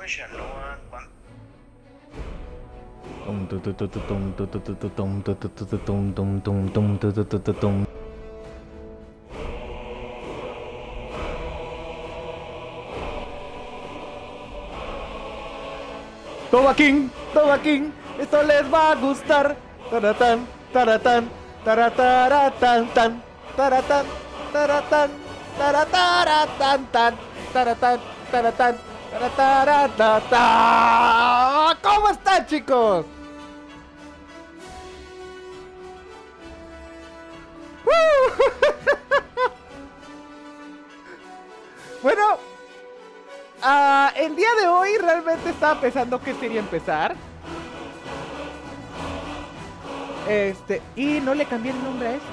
Toma King, esto les va a gustar. Taratán, taratán, tarataratán, tan, taratán, taratán, tarataratán, tan, taratán, taratán, tarataratán. ¿Cómo están, chicos? Bueno, el día de hoy realmente estaba pensando qué sería empezar. Y no le cambié el nombre a esto.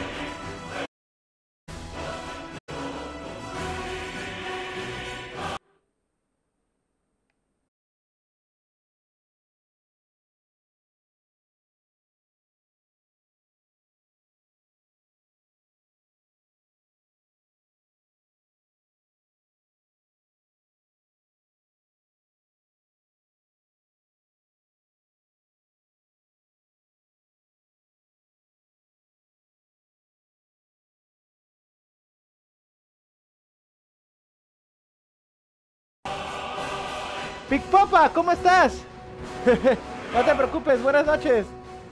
Big Papa, ¿cómo estás? No te preocupes, buenas noches.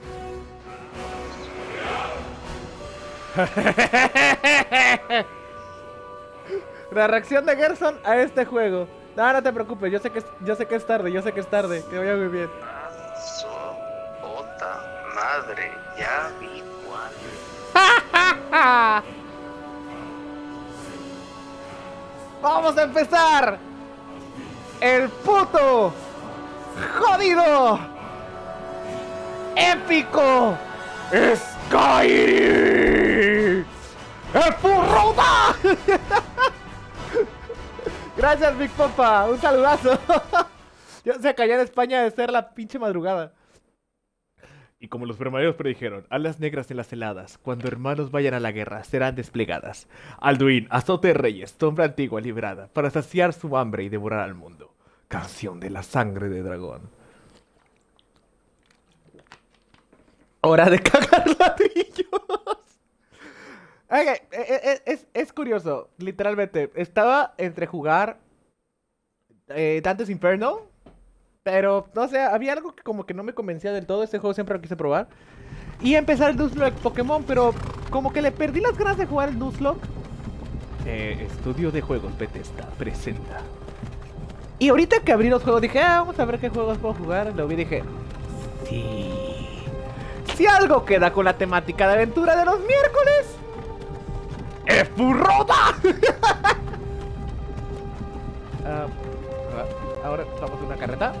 La reacción de Gerson a este juego. No, no te preocupes, yo sé que es tarde, que vaya muy bien. Puta madre, ya vi cuál. Vamos a empezar. El puto jodido épico Skyrim ¡Furruda! Gracias, Big Papa, un saludazo. Yo sé que allá en España debe ser la pinche madrugada. Y como los permaderos predijeron, alas negras en las heladas, cuando hermanos vayan a la guerra, serán desplegadas. Alduin, azote de reyes, sombra antigua librada, para saciar su hambre y devorar al mundo. Canción de la sangre de dragón. Hora de cagar ladrillos. Okay, es curioso, literalmente. Estaba entre jugar Dante's Inferno, pero no sé, había algo que como que no me convencía del todo. Este juego siempre lo quise probar. Y empezar el Nuzlocke Pokémon, pero como que le perdí las ganas de jugar el Nuzlocke. Estudio de Juegos Bethesda presenta. Y ahorita que abrí los juegos dije, vamos a ver qué juegos puedo jugar. Lo vi y dije, sí. Si algo queda con la temática de aventura de los miércoles, ¡es Furruda! Ahora estamos en una carreta.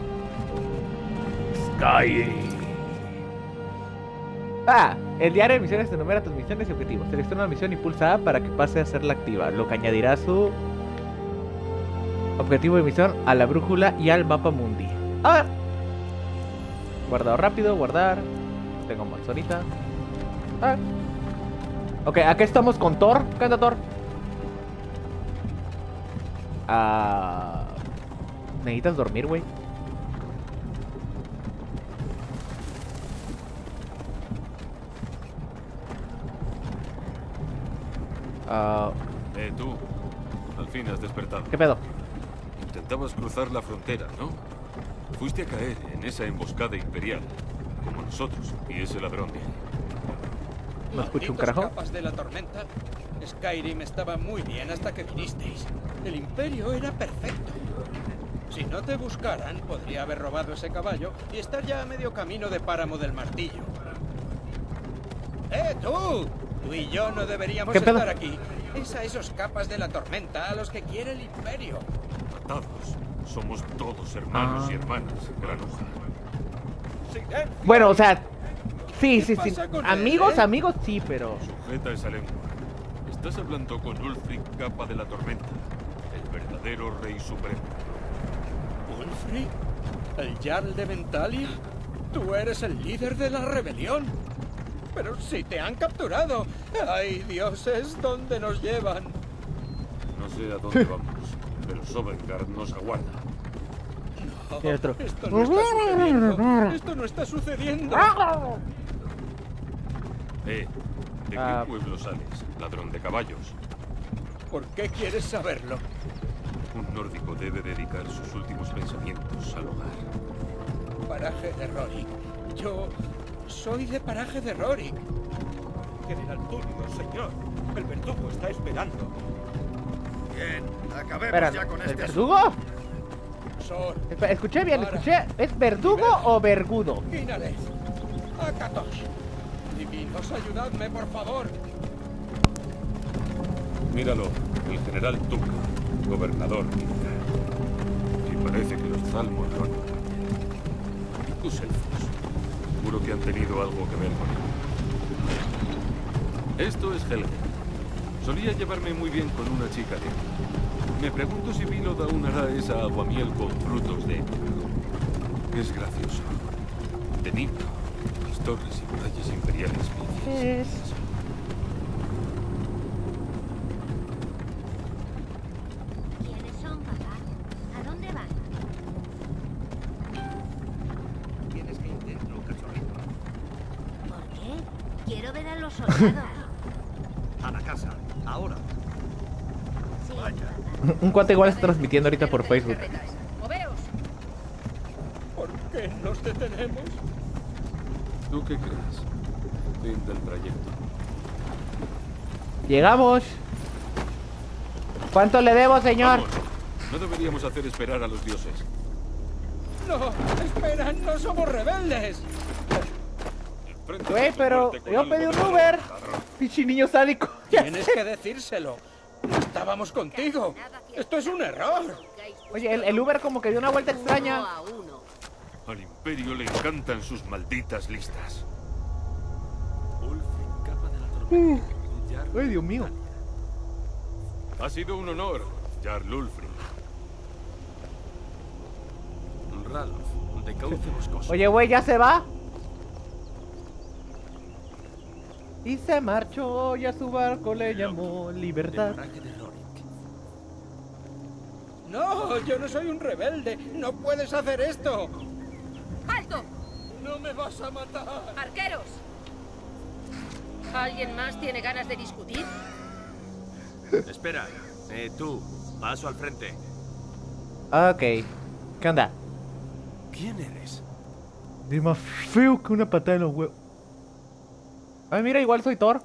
Sky. El diario de misiones enumera tus misiones y objetivos. Selecciona una misión y pulsa A para que pase a hacerla activa, lo que añadirá su objetivo de misión a la brújula y al mapa mundi. A ver. Guardado rápido, guardar. Tengo más ahorita. A ver. Ok, aquí estamos con Thor. ¿Qué onda, Thor? Necesitas dormir, güey. Tú. Al fin has despertado. ¿Qué pedo? Intentabas cruzar la frontera, ¿no? Fuiste a caer en esa emboscada imperial, como nosotros y ese ladrón. No escucho un carajo. Capas de la tormenta. Skyrim estaba muy bien hasta que vinisteis. El imperio era perfecto. Si no te buscaran, podría haber robado ese caballo y estar ya a medio camino de Páramo del Martillo. ¡Tú! Tú y yo no deberíamos estar aquí. Es a esos capas de la tormenta a los que quiere el imperio. Atados. Somos todos hermanos y hermanas, granuja. Bueno, o sea, sí. Amigos, él? amigos, sí, pero... Sujeta esa lengua. Estás hablando con Ulfric, capa de la tormenta, el verdadero rey supremo. ¿Ulfric? ¿El Jarl de Ventalia? ¿Tú eres el líder de la rebelión? ¡Pero si te han capturado! ¡Ay, dioses! ¿Dónde nos llevan? No sé a dónde vamos, pero Sovngarde nos aguarda. Y el otro. Esto no está sucediendo. Esto no está sucediendo. ¿De Ah. qué pueblo sales, ladrón de caballos? ¿Por qué quieres saberlo? Un nórdico debe dedicar sus últimos pensamientos al hogar. Paraje de Rorik. Yo soy de Paraje de Rorik. General Tulio, señor. El verdugo está esperando. Bien, acabemos Espera, ya con ¿el este verdugo? Sor, Escuché bien, escuché. ¿Es verdugo o vergudo? Inales, Akatosh. Divinos, ayudadme, por favor. Míralo, el general Tuca, gobernador militar. Y parece que los Zalmor lo han notado. ¿Y tus elfos? Seguro que han tenido algo que ver con él. Esto es Helge. Solía llevarme muy bien con una chica de él. Me pregunto si Vilo aún hará esa aguamiel con frutos de época. Es gracioso. De niño, las torres y murallas imperiales me hicieron eso. ¿Quiénes son, papá? ¿A dónde van? Tienes que ir dentro, cachorrito. ¿Por qué? Quiero ver a los soldados. A la casa. Ahora. Sí, Vaya. papá. Un cuate igual está transmitiendo ahorita por Facebook. ¡Moveos! ¿Por qué nos detenemos? ¿Tú qué crees? Fin del trayecto. Llegamos. ¿Cuánto le debo, señor? Vamos. No deberíamos hacer esperar a los dioses. No, espera, no somos rebeldes. Enfréntate Güey, a tu pero muerte con yo algo pedí de un valor, Uber. ladrón. Pichi niño sádico. Tienes que decírselo. No estábamos contigo. Esto es un error. Oye, el Uber como que dio una vuelta extraña. Uno a uno. Al Imperio le encantan sus malditas listas. Ulfric, capa de la tormenta. Ay, Dios mío. Ha sido un honor, Jarl Ulfric. Ralph, de cauce boscoso. Oye, güey, ¿ya se va? Y se marchó y a su barco le llamó De Libertad. paraje de Rorik. No, yo no soy un rebelde. No puedes hacer esto. ¡Alto! No me vas a matar. ¡Arqueros! ¿Alguien más tiene ganas de discutir? Espera. Tú. Paso al frente. Ok. ¿Qué onda? ¿Quién eres? Es más feo que una patada en los huevos. Ay, mira, igual soy Thor.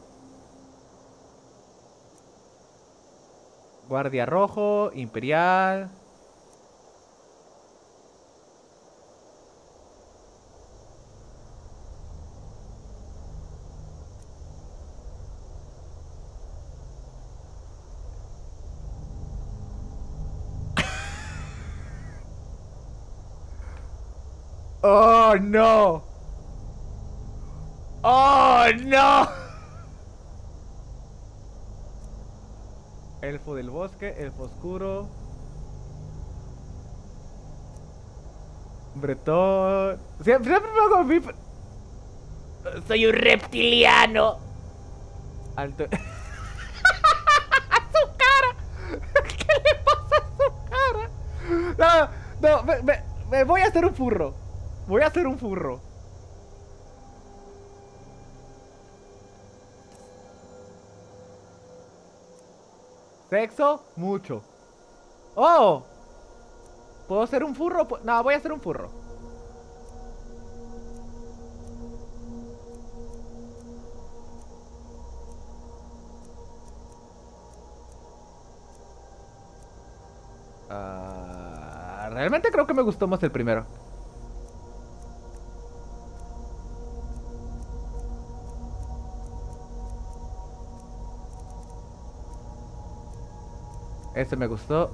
Guardia rojo, imperial. Oh, no. Oh, no. Elfo del bosque, elfo oscuro. Bretón. Siempre me hago mi... Soy un reptiliano. Alto. ¡Su cara! ¿Qué le pasa a su cara? No, me voy a hacer un furro. Voy a hacer un furro. Sexo, mucho. ¡Oh! ¿Puedo hacer un furro? No, voy a hacer un furro. Realmente creo que me gustó más el primero. Este me gustó.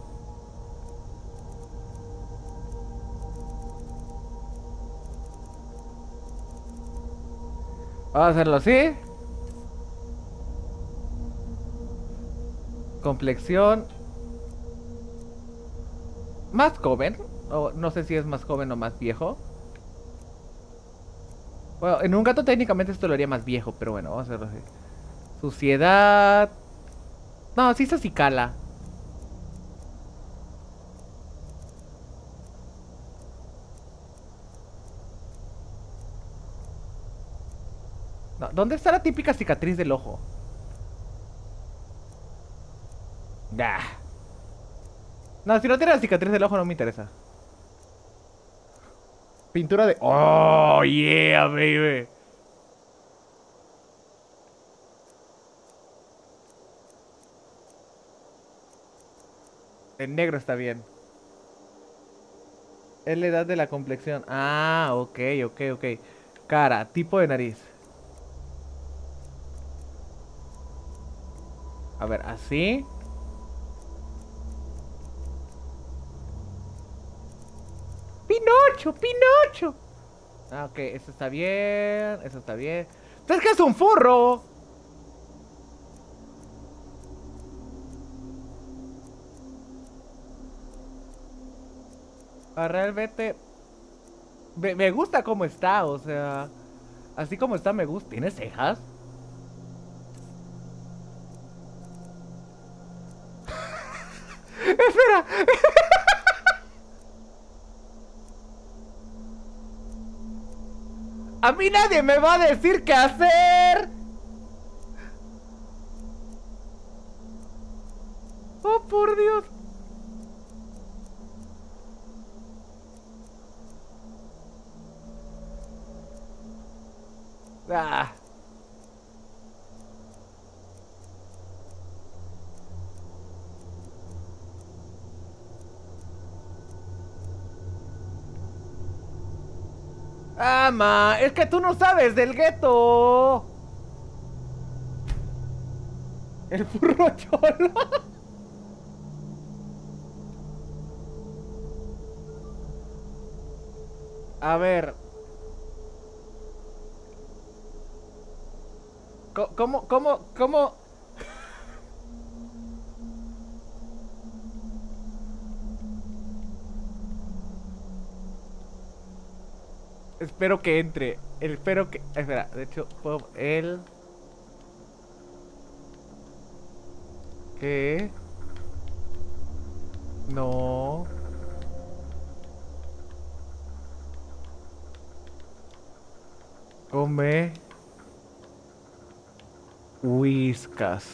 Vamos a hacerlo así. Complexión. Más joven. O no sé si es más joven o más viejo. Bueno, en un gato técnicamente esto lo haría más viejo, pero bueno, vamos a hacerlo así. Suciedad. No, sí se cala. No, ¿dónde está la típica cicatriz del ojo? Nah. No, si no tiene la cicatriz del ojo no me interesa. Pintura de... ¡Oh, yeah, baby! El negro está bien. Es la edad de la complexión. Ah, ok. Cara, tipo de nariz. A ver, así. ¡Pinocho! Ah, ok, eso está bien. ¡Es que es un furro! Realmente me gusta cómo está, o sea, así como está me gusta. ¿Tiene cejas? Espera. A mí nadie me va a decir qué hacer. Oh, por Dios. Ah. Ma, es que tú no sabes del gueto. El furro cholo. A ver. ¿Cómo? Espero que entre. Espero que... Espera, de hecho, puedo... ¿Qué? No. Come... Whiskas.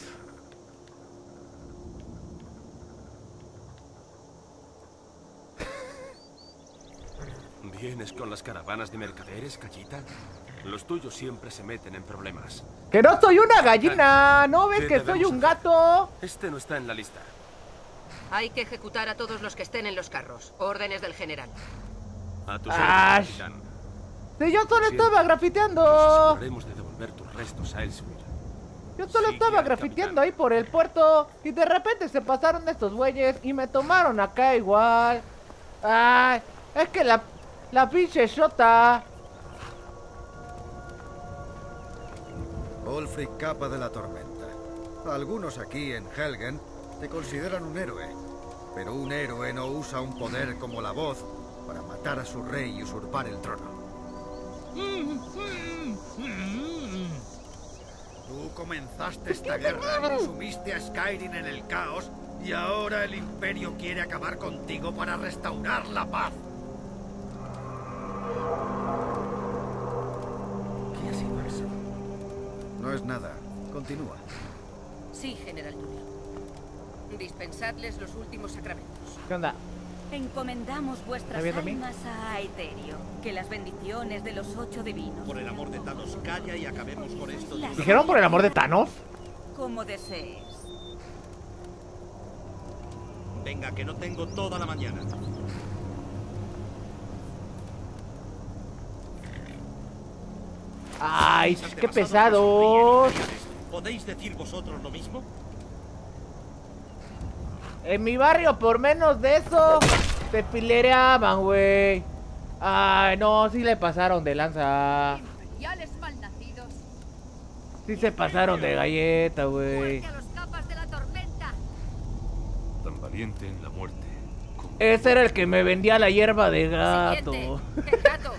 ¿Vienes con las caravanas de mercaderes, Callita? Los tuyos siempre se meten en problemas. ¡Que no soy una gallina! ¿No ves que soy un gato? Este no está en la lista. Hay que ejecutar a todos los que estén en los carros. Órdenes del general. A tus órdenes, capitán. Si yo solo estaba grafiteando. Nos aseguraremos de devolver tus restos a Elsewhere. Yo solo estaba grafiteando ahí por el puerto y de repente se pasaron estos güeyes y me tomaron acá igual. Ay, es que la pinche shota. Ulfric, capa de la tormenta. Algunos aquí en Helgen te consideran un héroe, pero un héroe no usa un poder como la voz para matar a su rey y usurpar el trono. Tú comenzaste esta guerra y sumiste a Skyrim en el caos, y ahora el Imperio quiere acabar contigo para restaurar la paz. ¿Qué ha sido eso? No es nada. Continúa. Sí, general Tulio. Dispensadles los últimos sacramentos. ¿Qué onda? Encomendamos vuestras ¿Está bien también? almas a Aetherio. Que las bendiciones de los 8 divinos. Por el amor de Thanos, calla y acabemos con esto. ¿Dijeron por el amor de Thanos? Como desees. Venga, que no tengo toda la mañana. Ay, Esas qué de pesados. ¿Podéis decir vosotros lo mismo? En mi barrio, por menos de eso, se filereaban, güey. Ay, no, sí le pasaron de lanza. Imperiales malnacidos. Sí se pasaron de galleta, güey. Muerte a los capas de la tormenta. Tan valiente en la muerte. Como... Ese era el que me vendía la hierba de gato. Siguiente. El gato.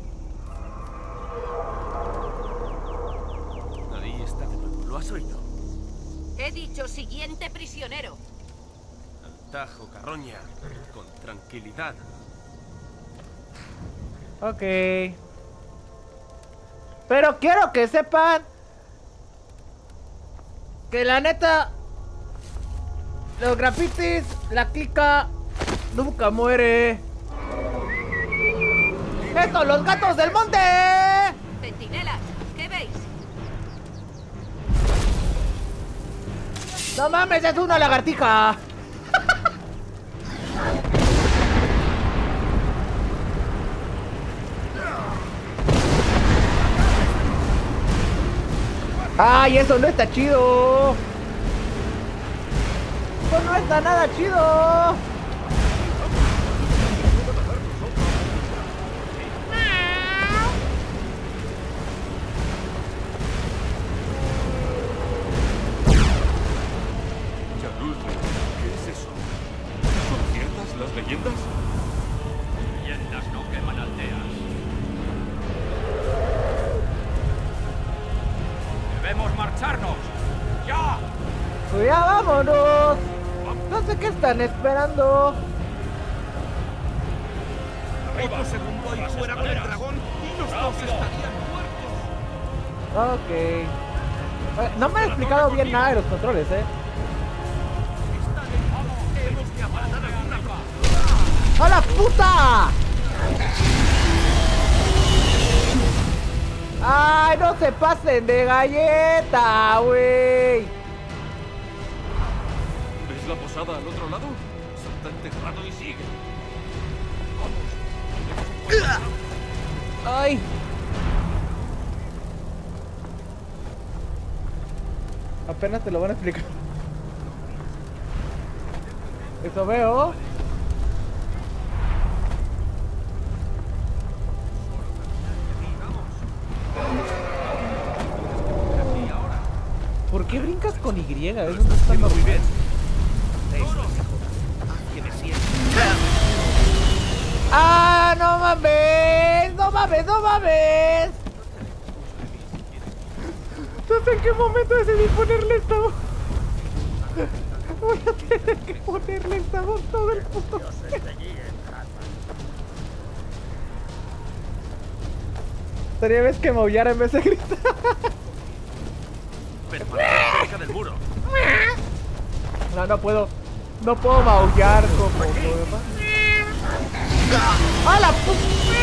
Ahí está de nuevo. ¿Lo has oído? He dicho siguiente prisionero. Al tajo, carroña. Con tranquilidad. Ok. Pero quiero que sepan que la neta, los grafitis, la clica nunca muere. ¡Estos, los gatos del monte! Centinelas, ¿qué veis? ¡No mames, es una lagartija! ¡Ay, eso no está chido! ¡Eso no está nada chido! Charul, ¿qué es eso? ¿Son ciertas las leyendas? Leyendas no queman aldeas. ¡Debemos marcharnos! ¡Ya! ¡Pues ya vámonos! No sé qué están esperando. Otro segundo ahí fuera con el dragón y los dos estarían muertos. Ok. No me ha explicado bien nada de los controles, Tenemos que apartar alguna cosa. ¡A la puta! ¡Ay, no se pasen de galleta, güey! ¿Ves la posada al otro lado? Salta enterrado y sigue. ¡Ay! Apenas te lo van a explicar. Eso veo. ¿Por qué brincas con Y? Eso no está muy bien. ¡Ah! ¡No mames! ¡No mames! ¡No mames! No sé en qué momento decidí ponerle esta voz. Voy a tener que ponerle esta voz todo el puto. Estaría vez que maullara en vez de gritar. Cerca del muro. No puedo. No puedo maullar como demás. ¡A la puta!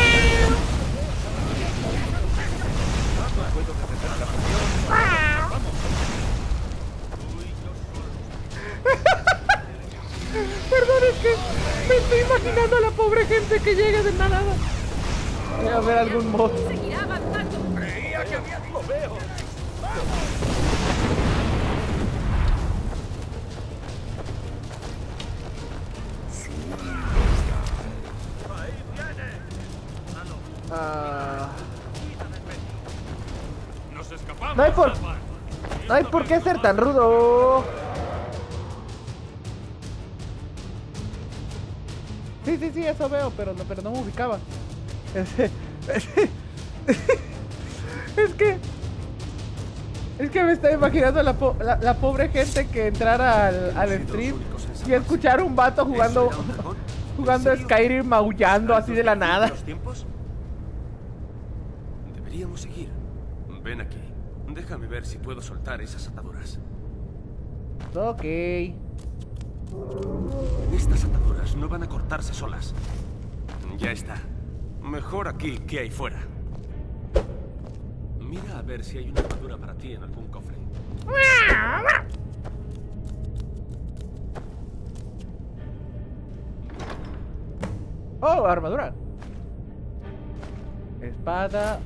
Perdón, es que me estoy imaginando a la pobre gente que llega de la nada. Voy a ver algún mod. Seguirá avanzando. Creía que había... Lo veo. ¡Nos escapamos! No hay por qué ser tan rudo. Sí, eso veo, pero no me ubicaba. Es que me estaba imaginando la pobre gente que entrara al stream y escuchar un vato jugando Skyrim maullando así de la nada. ¿Los tiempos? Deberíamos seguir. Ven aquí. Déjame ver si puedo soltar esas ataduras. Ok. Estas ataduras no van a cortarse solas. Ya está. Mejor aquí que ahí fuera. Mira a ver si hay una armadura para ti en algún cofre. Oh, armadura. Espada.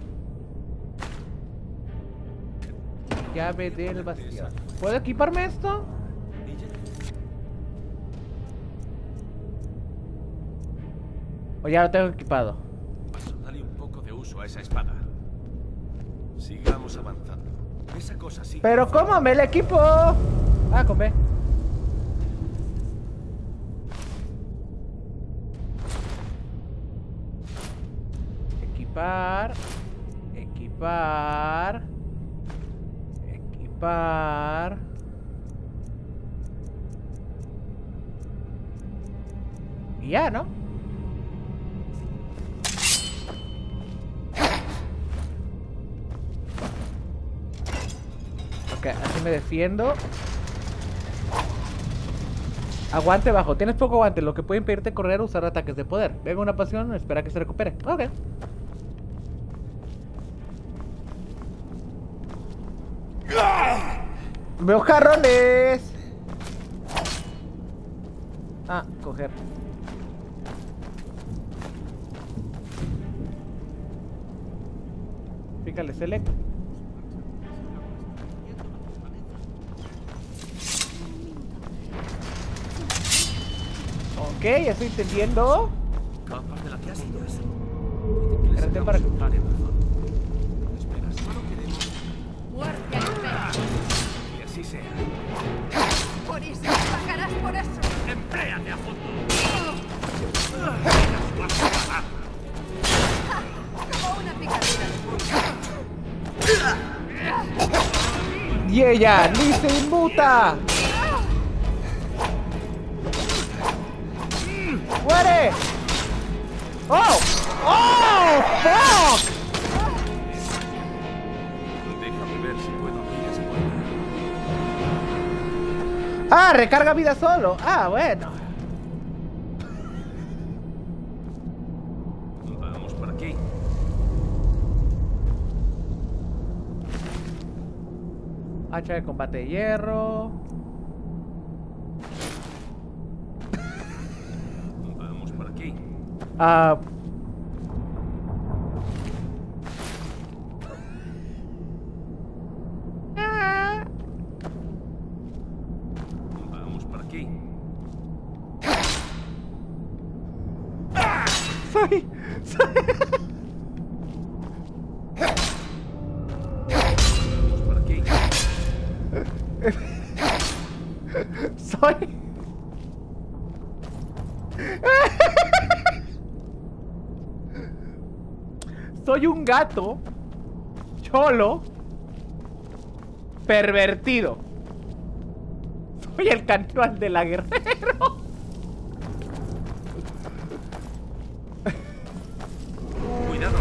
Llave del bastión. ¿Puedo equiparme esto? O ya lo tengo equipado. Dale un poco de uso a esa espada. Sigamos avanzando. Esa cosa sigue. Pero ¿cómo me la equipo? Ah, con B. Equipar. Equipar. Equipar. Y ya, ¿no? Ok, así me defiendo. Aguante bajo. Tienes poco aguante, lo que puede impedirte correr o usar ataques de poder. Venga una pasión, espera que se recupere. Ok. ¡Veo jarrones! Ah, coger. Pícale select. Ok, ya estoy entendiendo. Capas de la que has ido. Espérate para... Espera, solo queremos Guardia imperial. que así sea. Por eso pagarás por eso. ¡Empléate a fondo! Como una picadura de ¡Y ella ni se inmuta! ¡Muere! ¡Oh! ¡Oh! ¡Fuck! Déjame ver si puedo abrir esa puerta. ¡Ah! ¡Recarga vida solo! ¡Ah, bueno! Vamos por aquí. Hacha de combate de hierro. Vamos por aquí. Ah... Vamos por aquí. Soy... Vamos por aquí. Soy... Soy un gato cholo pervertido. Soy el canal de la guerrero. Cuidado.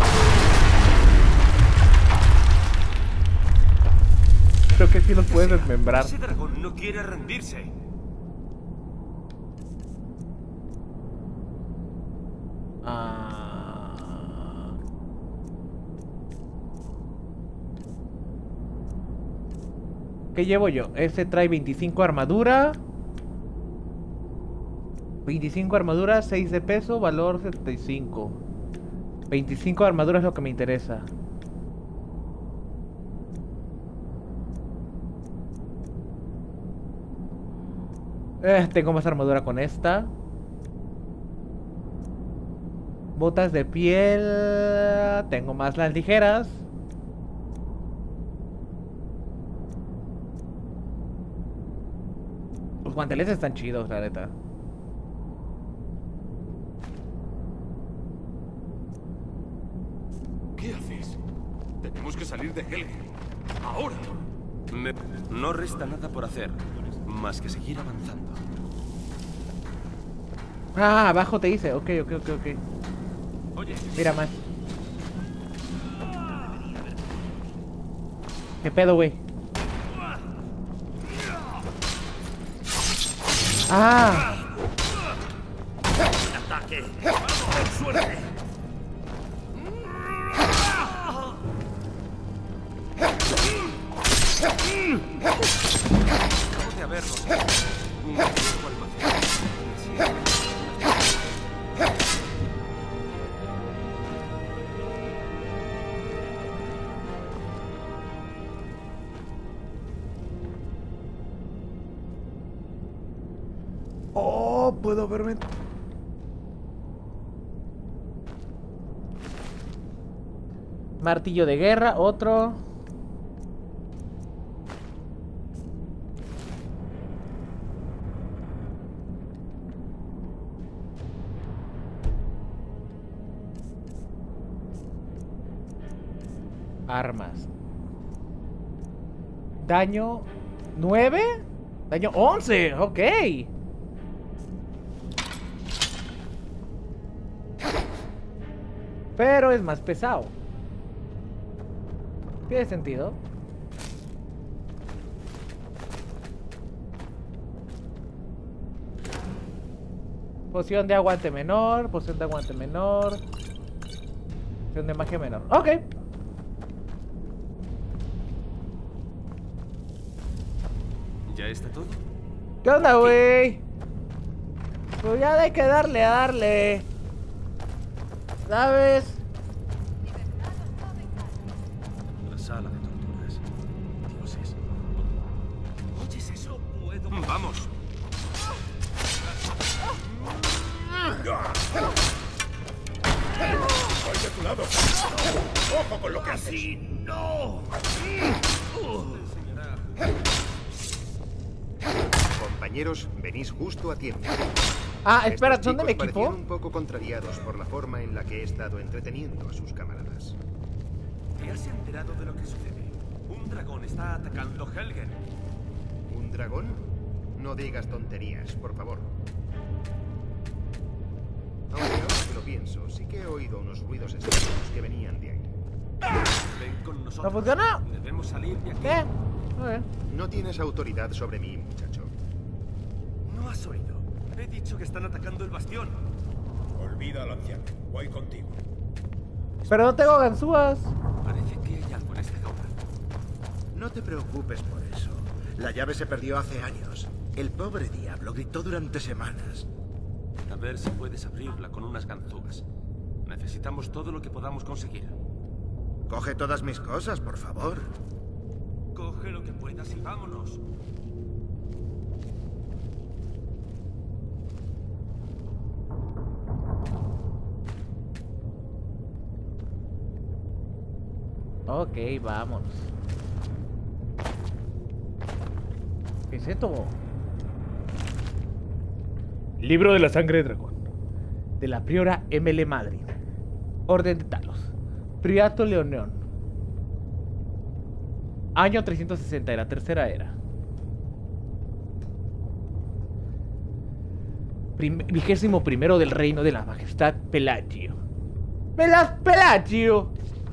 Creo que sí los puedes desmembrar. Ese dragón no quiere rendirse. ¿Qué llevo yo? Este trae 25 armadura. 25 armadura, 6 de peso, valor 75. 25 de armadura es lo que me interesa. Tengo más armadura con esta. Botas de piel. Tengo más las ligeras. Los guanteles están chidos, la neta. ¿Qué haces? Tenemos que salir de Helgen. ¡Ahora! No resta nada por hacer, más que seguir avanzando. Ah, abajo te dice. Ok. Oye, Mira más. ¿Qué pedo, güey? Ah. ataque. ¡Vamos, suerte! Acabo de haberlos. Un nuevo almacén. Oh, puedo verme. Martillo de guerra, otro. Armas. Daño 9. Daño 11. Ok. Pero es más pesado. Tiene sentido. Poción de aguante menor, poción de aguante menor. Poción de magia menor. Ok. ¿Ya está todo? ¿Qué onda, güey? Pues ya hay que darle. ¿Sabes? La sala de torturas. Dioses. ¿Oyes eso? Puedo... ¡Vamos! ¡Estoy de tu lado! ¡Ojo con lo que haces! ¡No! Compañeros, venís justo a tiempo. Ah, espera, Estos ¿son de mi chicos equipo? parecían un poco contrariados por la forma en la que he estado entreteniendo a sus camaradas. ¿Te has enterado de lo que sucede? Un dragón está atacando Helgen. ¿Un dragón? No digas tonterías, por favor. Aunque ahora que lo pienso, sí que he oído unos ruidos extraños que venían de ahí. Ven con nosotros. ¿No funciona? Debemos salir de aquí. ¿Qué? Ok. No tienes autoridad sobre mí, muchacho. ¿No has oído? He dicho que están atacando el bastión. Olvida al anciano. Voy contigo. Pero no tengo ganzúas. Parece que hay algo en esta jaula. No te preocupes por eso. La llave se perdió hace años. El pobre diablo gritó durante semanas. A ver si puedes abrirla con unas ganzúas. Necesitamos todo lo que podamos conseguir. Coge todas mis cosas, por favor. Coge lo que puedas y vámonos. Ok, vámonos. ¿Qué es esto? Libro de la sangre de dragón. De la priora M.L. Madrid. Orden de Talos. Priato Leoneón. Año 360 de la tercera era. 21º del reino de la majestad Pelagio. ¡Pelagio!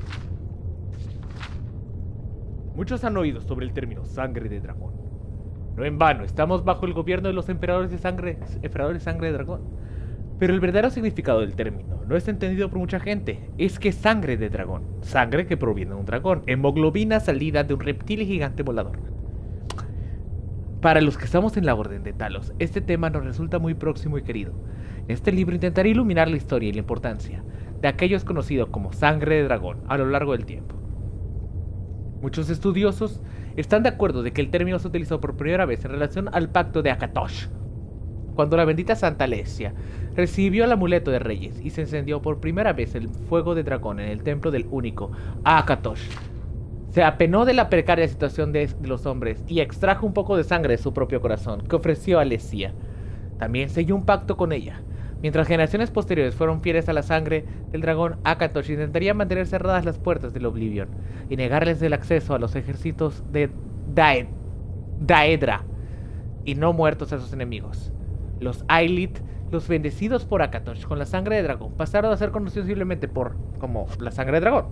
Muchos han oído sobre el término sangre de dragón. No en vano, estamos bajo el gobierno de los emperadores de sangre de dragón. Pero el verdadero significado del término no es entendido por mucha gente. Es que sangre de dragón, sangre que proviene de un dragón, hemoglobina salida de un reptil gigante volador. Para los que estamos en la Orden de Talos, este tema nos resulta muy próximo y querido. En este libro intentaré iluminar la historia y la importancia de aquellos conocidos como sangre de dragón a lo largo del tiempo. Muchos estudiosos están de acuerdo de que el término se utilizó por primera vez en relación al pacto de Akatosh, cuando la bendita Santa Alesia recibió el amuleto de reyes y se encendió por primera vez el fuego de dragón en el templo del único Akatosh. Se apenó de la precaria situación de los hombres y extrajo un poco de sangre de su propio corazón que ofreció a Alesia. También selló un pacto con ella. Mientras generaciones posteriores fueron fieles a la sangre del dragón, Akatosh intentaría mantener cerradas las puertas del Oblivion y negarles el acceso a los ejércitos de Daedra y no muertos a sus enemigos. Los Aelith, los bendecidos por Akatosh con la sangre de dragón, pasaron a ser conocidos simplemente como la sangre de dragón.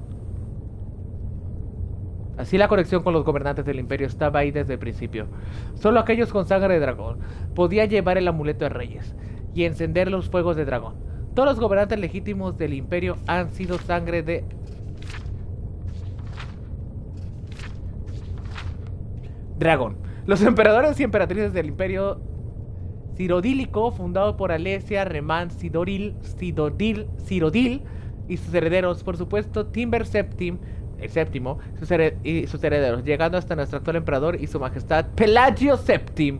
Así la conexión con los gobernantes del imperio estaba ahí desde el principio. Solo aquellos con sangre de dragón podían llevar el amuleto de reyes y encender los fuegos de dragón. Todos los gobernantes legítimos del imperio han sido sangre de dragón. Los emperadores y emperatrices del imperio cirodílico, fundado por Alesia, Remán, Cirodil y sus herederos, por supuesto Timber Septim, el séptimo, y sus herederos, llegando hasta nuestro actual emperador y su majestad Pelagio Septim.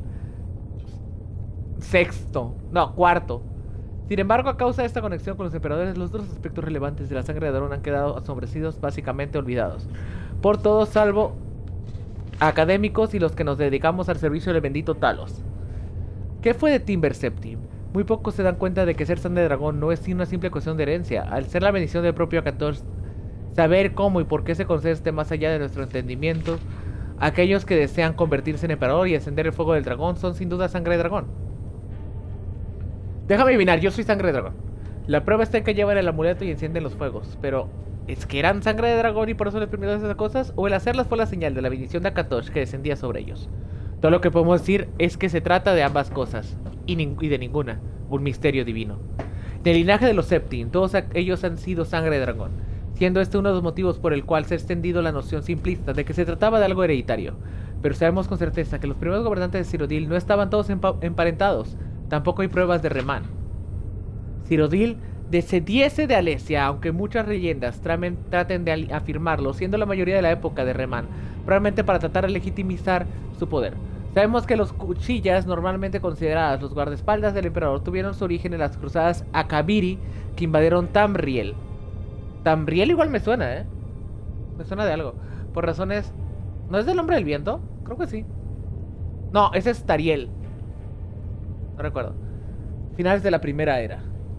Cuarto. Sin embargo, a causa de esta conexión con los emperadores, los otros aspectos relevantes de la sangre de dragón han quedado asombrecidos, básicamente olvidados por todos, salvo académicos y los que nos dedicamos al servicio del bendito Talos. ¿Qué fue de Timber Septim? Muy pocos se dan cuenta de que ser sangre de dragón no es sino una simple cuestión de herencia. Al ser la bendición del propio Akatosh, saber cómo y por qué se concede esté más allá de nuestro entendimiento. Aquellos que desean convertirse en emperador y encender el fuego del dragón son sin duda sangre de dragón. Déjame adivinar, yo soy sangre de dragón. La prueba está en que llevan el amuleto y encienden los fuegos. Pero, ¿es que eran sangre de dragón y por eso les permitieron esas cosas? ¿O el hacerlas fue la señal de la bendición de Akatosh que descendía sobre ellos? Todo lo que podemos decir es que se trata de ambas cosas y de ninguna. un misterio divino. Del linaje de los Septim, todos ellos han sido sangre de dragón, siendo este uno de los motivos por el cual se ha extendido la noción simplista de que se trataba de algo hereditario. Pero sabemos con certeza que los primeros gobernantes de Cyrodiil no estaban todos emparentados. Tampoco hay pruebas de Reman. Cyrodiil descendiese de Alesia, aunque muchas leyendas traten de afirmarlo, siendo la mayoría de la época de Reman, probablemente para tratar de legitimizar su poder. Sabemos que los cuchillas, normalmente consideradas los guardaespaldas del emperador, tuvieron su origen en las cruzadas Akabiri que invadieron Tamriel. Tamriel igual me suena, ¿eh? Me suena de algo. Por razones... ¿No es del hombre del viento? Creo que sí. No, ese es Tariel. No recuerdo. Finales de la primera era.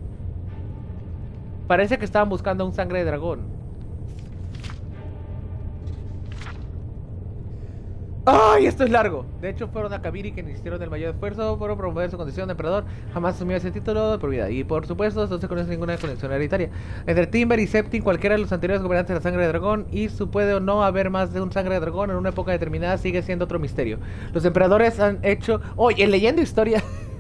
Parece que estaban buscando un sangre de dragón. ¡Ay! Esto es largo. De hecho, fueron a Akabiri quienes hicieron el mayor esfuerzo por promover su condición de emperador. Jamás asumió ese título de por vida. Y por supuesto, no se conoce ninguna conexión hereditaria entre Timber y Septim, cualquiera de los anteriores gobernantes de la sangre de dragón. Y su puede o no haber más de un sangre de dragón en una época determinada sigue siendo otro misterio. Los emperadores han hecho... Oye, leyendo historia...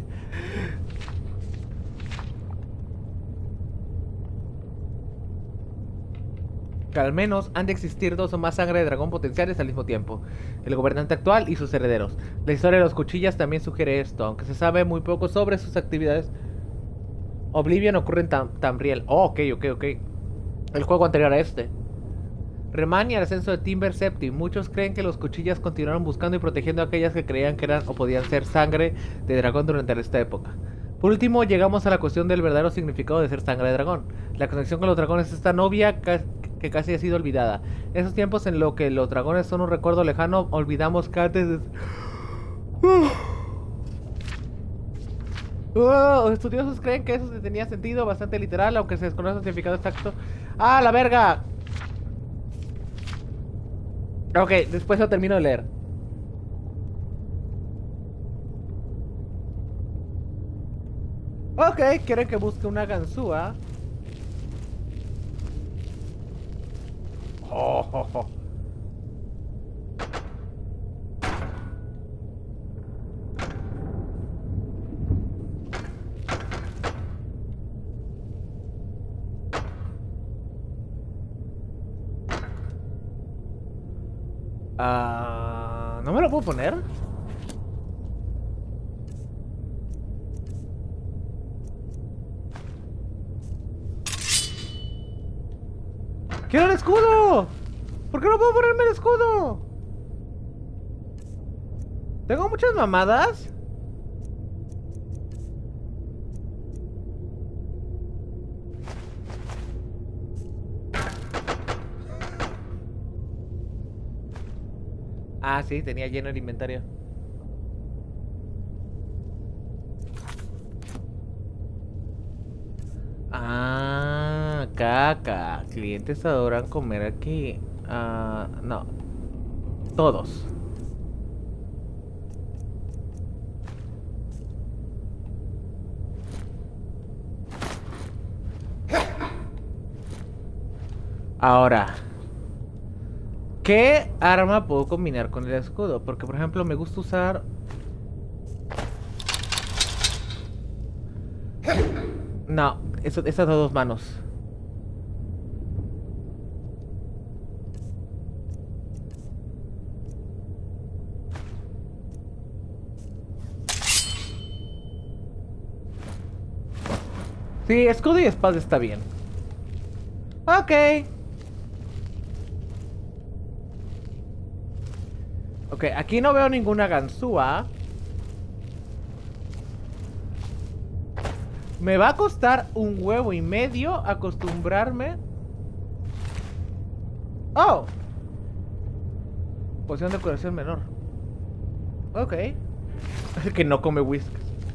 que al menos han de existir dos o más sangre de dragón potenciales al mismo tiempo, el gobernante actual y sus herederos. La historia de los cuchillas también sugiere esto, aunque se sabe muy poco sobre sus actividades. Oblivion ocurre en Tamriel. Oh, ok. El juego anterior a este. Reman y el ascenso de Timber Septim. Muchos creen que los cuchillas continuaron buscando y protegiendo a aquellas que creían que eran o podían ser sangre de dragón durante esta época. Por último, llegamos a la cuestión del verdadero significado de ser sangre de dragón. La conexión con los dragones es tan obvia que casi ha sido olvidada. En esos tiempos en los que los dragones son un recuerdo lejano, olvidamos que antes de... estudiosos creen que eso tenía sentido bastante literal, aunque se desconoce el significado exacto. ¡Ah, la verga! Ok, después lo termino de leer. Ok, quieren que busque una ganzúa. Oh. ¿No me lo puedo poner? ¡Quiero el escudo! ¿Por qué no puedo ponerme el escudo? ¿Tengo muchas mamadas? Ah, sí, tenía lleno el inventario. Ah, caca. Clientes adoran comer aquí. No. Todos. Ahora, ¿qué arma puedo combinar con el escudo? Porque, por ejemplo, me gusta usar... No, esas dos manos. Sí, escudo y espada está bien. Ok. Ok, aquí no veo ninguna ganzúa. Me va a costar un huevo y medio acostumbrarme. ¡Oh! Poción de curación menor. Ok. El que no come whisky.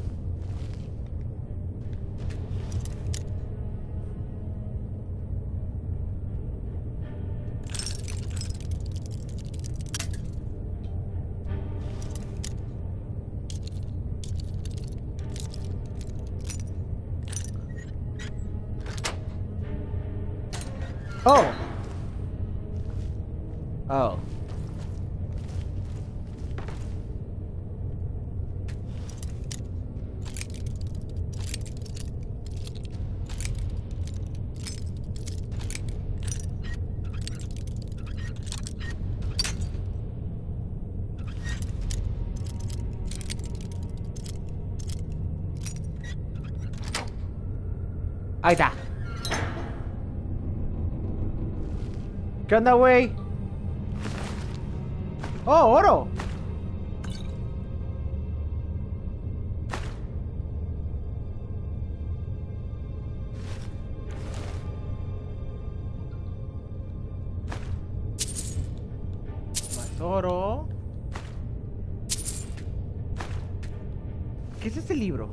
Oh. Oh. Ahí está. ¿Qué onda, güey? ¡Oh, oro! Más oro. ¿Qué es este libro?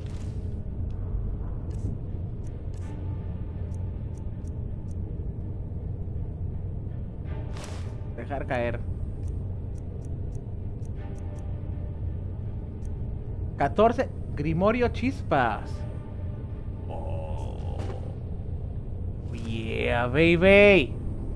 Dejar caer. 14. Grimorio Chispas. Oh. Yeah, baby.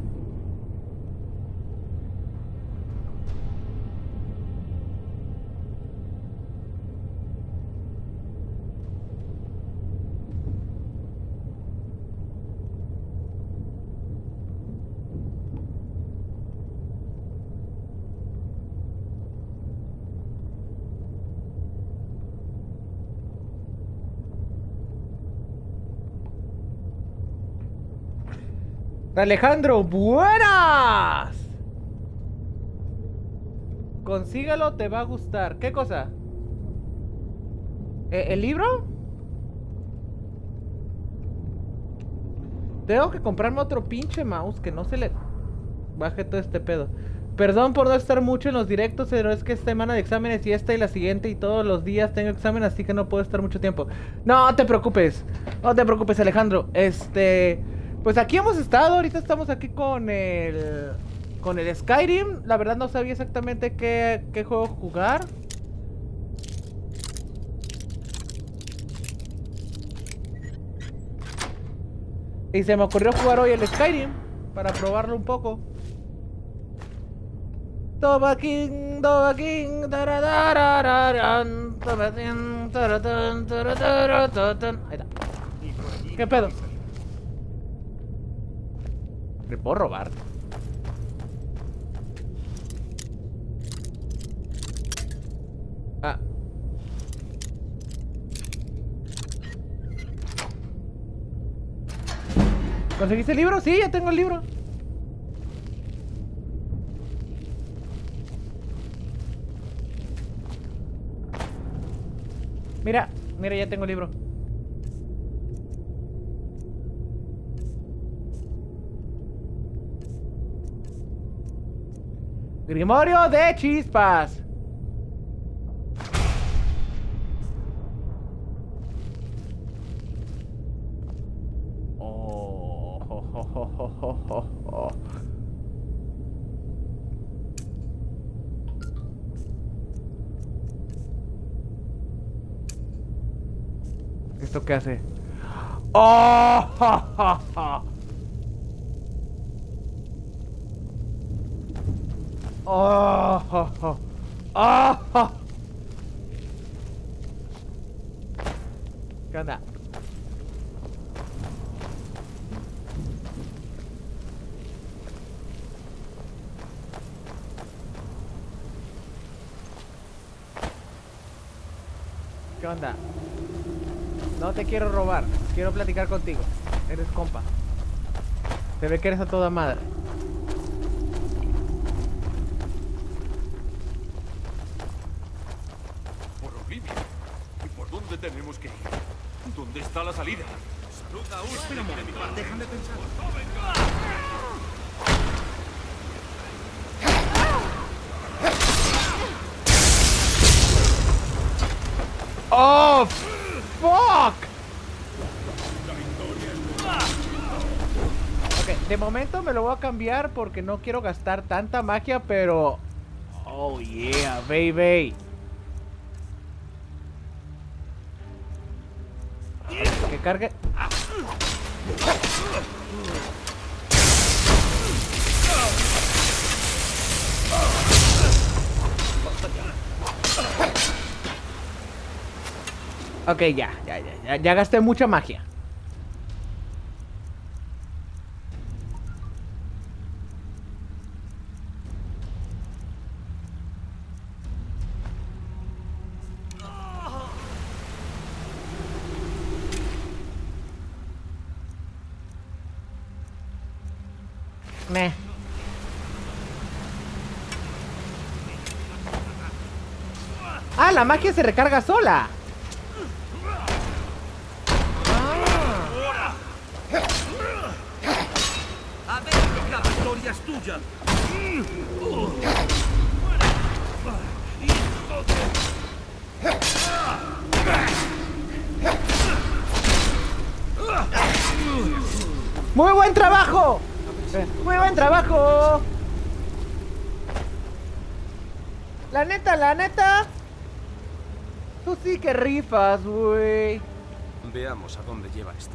Alejandro, buenas. Consígalo, te va a gustar. ¿Qué cosa? ¿El libro? Tengo que comprarme otro pinche mouse que no se le baje todo este pedo. Perdón por no estar mucho en los directos, pero es que esta semana de exámenes y esta y la siguiente y todos los días tengo examen, así que no puedo estar mucho tiempo. No te preocupes, Alejandro. Pues aquí hemos estado, ahorita estamos aquí con el Skyrim. La verdad no sabía exactamente qué juego jugar. Y se me ocurrió jugar hoy el Skyrim para probarlo un poco. Toba King, tararararan, Toba King, taratán, tarataratán. Ahí está. ¿Qué pedo? ¿Me puedo robar? Ah. ¿Conseguiste el libro? Sí, ya tengo el libro. Mira, ya tengo el libro. Grimorio de Chispas. ¿Esto qué hace? ¡Oh! ¡Oh! ¡Oh! ¡Oh! ¿Qué onda? ¿Qué onda? No te quiero robar, quiero platicar contigo. Eres compa. Se ve que eres a toda madre. Por Olivia. ¿Y por dónde tenemos que ir? ¿Dónde está la salida? Saluda a Espera un momento, déjame pensar. ¡Oh! ¡Fuck! Ok, de momento me lo voy a cambiar porque no quiero gastar tanta magia, pero... Oh yeah, baby. Que cargue... Ok, ya gasté mucha magia. Meh. Ah, la magia se recarga sola. A ver, la victoria es tuya. ¡Muy buen trabajo! ¡Muy buen trabajo! La neta. Tú sí que rifas, güey. Veamos a dónde lleva esto.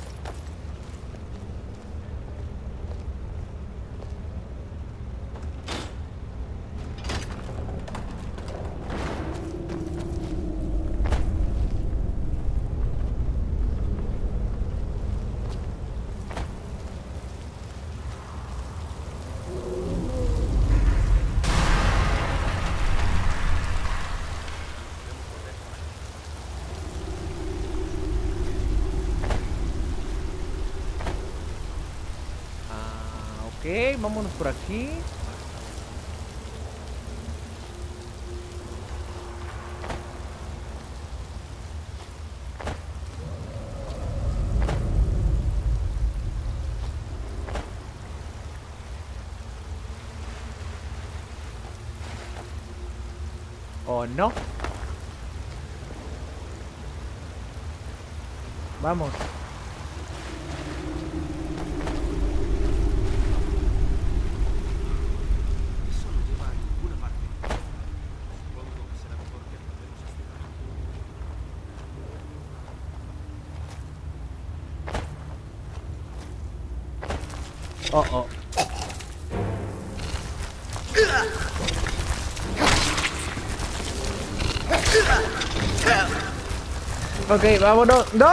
Ok, vámonos por aquí. ¿O no? Vamos. Eso no lleva a ninguna parte. Supongo que será mejor que probemos este. Oh, oh. Ok, vámonos. ¡No!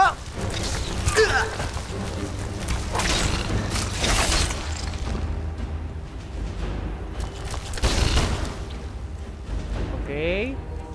Ok.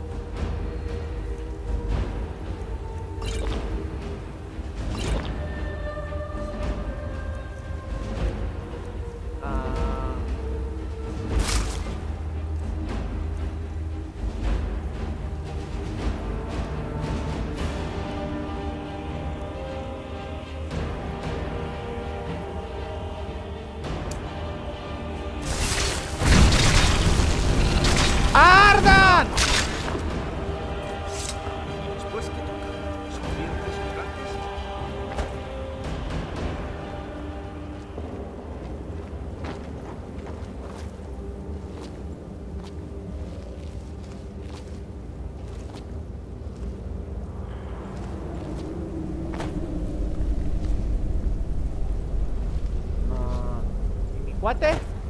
¡Ardan! Después que toca, serpientes gigantes. ¿Y mi cuate?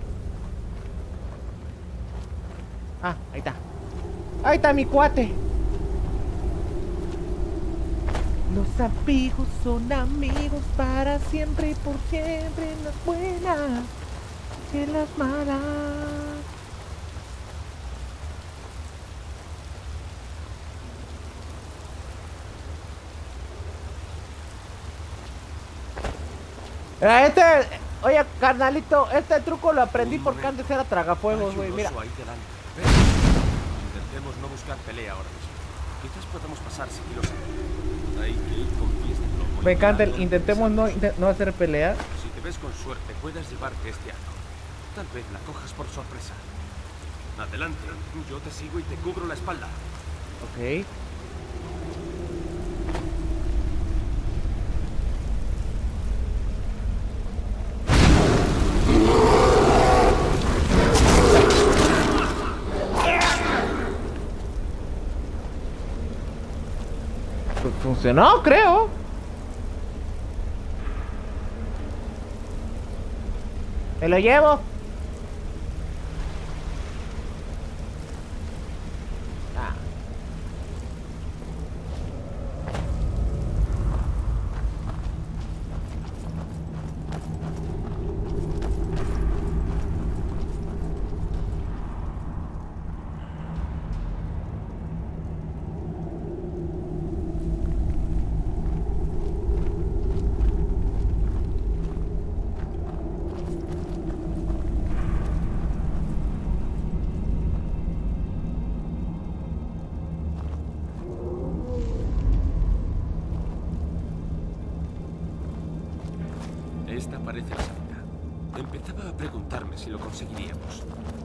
Ah, ahí está. Ahí está mi cuate. Los amigos son amigos para siempre y por siempre, en las buenas y en las malas. Oye, carnalito, este truco lo aprendí porque antes era tragafuegos, güey, mira. Ahí delante. Intentemos no buscar pelea ahora mismo. Quizás podamos pasar sigilosamente. Hay que ir con pies de plomo. Me encanta el intentemos no hacer pelea. Si te ves con suerte, puedes llevarte este arco. Tal vez la cojas por sorpresa. Adelante, yo te sigo y te cubro la espalda. Ok. Funcionó, creo. Me lo llevo. Ah. Esta parece la salida. Empezaba a preguntarme si lo conseguiríamos.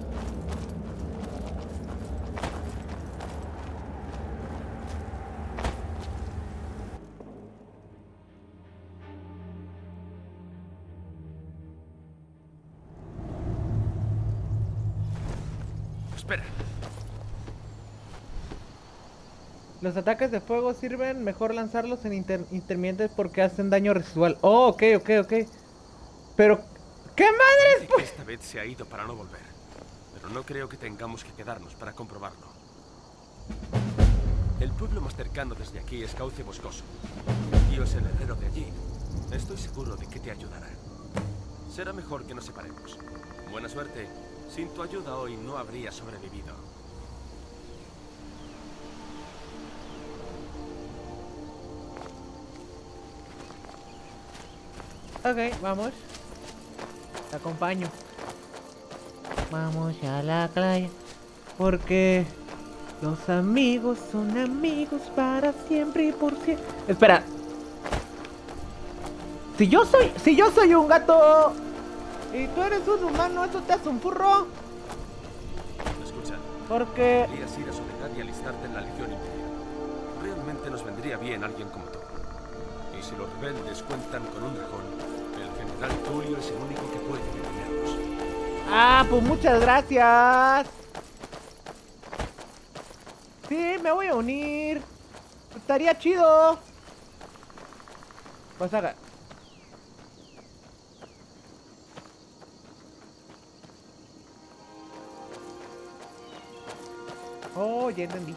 Espera. Los ataques de fuego sirven mejor lanzarlos en intermitentes porque hacen daño residual. Oh, ok. Pero... ¿qué madres? Parece que esta vez se ha ido para no volver. Pero no creo que tengamos que quedarnos para comprobarlo. El pueblo más cercano desde aquí es Cauce Boscoso. Mi tío es el herrero de allí. Estoy seguro de que te ayudará. Será mejor que nos separemos. Buena suerte. Sin tu ayuda hoy no habría sobrevivido. Ok, vamos. Te acompaño. Vamos a la playa. Porque los amigos son amigos para siempre y por siempre. Espera. Si yo soy un gato y tú eres un humano, ¿eso te hace un furro? Escucha. Porque... podrías ir a Soledad y alistarte en la Legión Imperial. Realmente nos vendría bien alguien como tú. Y si los rebeldes cuentan con un dragón, el general Tulio es el único que puede detenerlos. Ah, pues muchas gracias. Sí, me voy a unir. Estaría chido. Pues haga. Oh, ya entendí.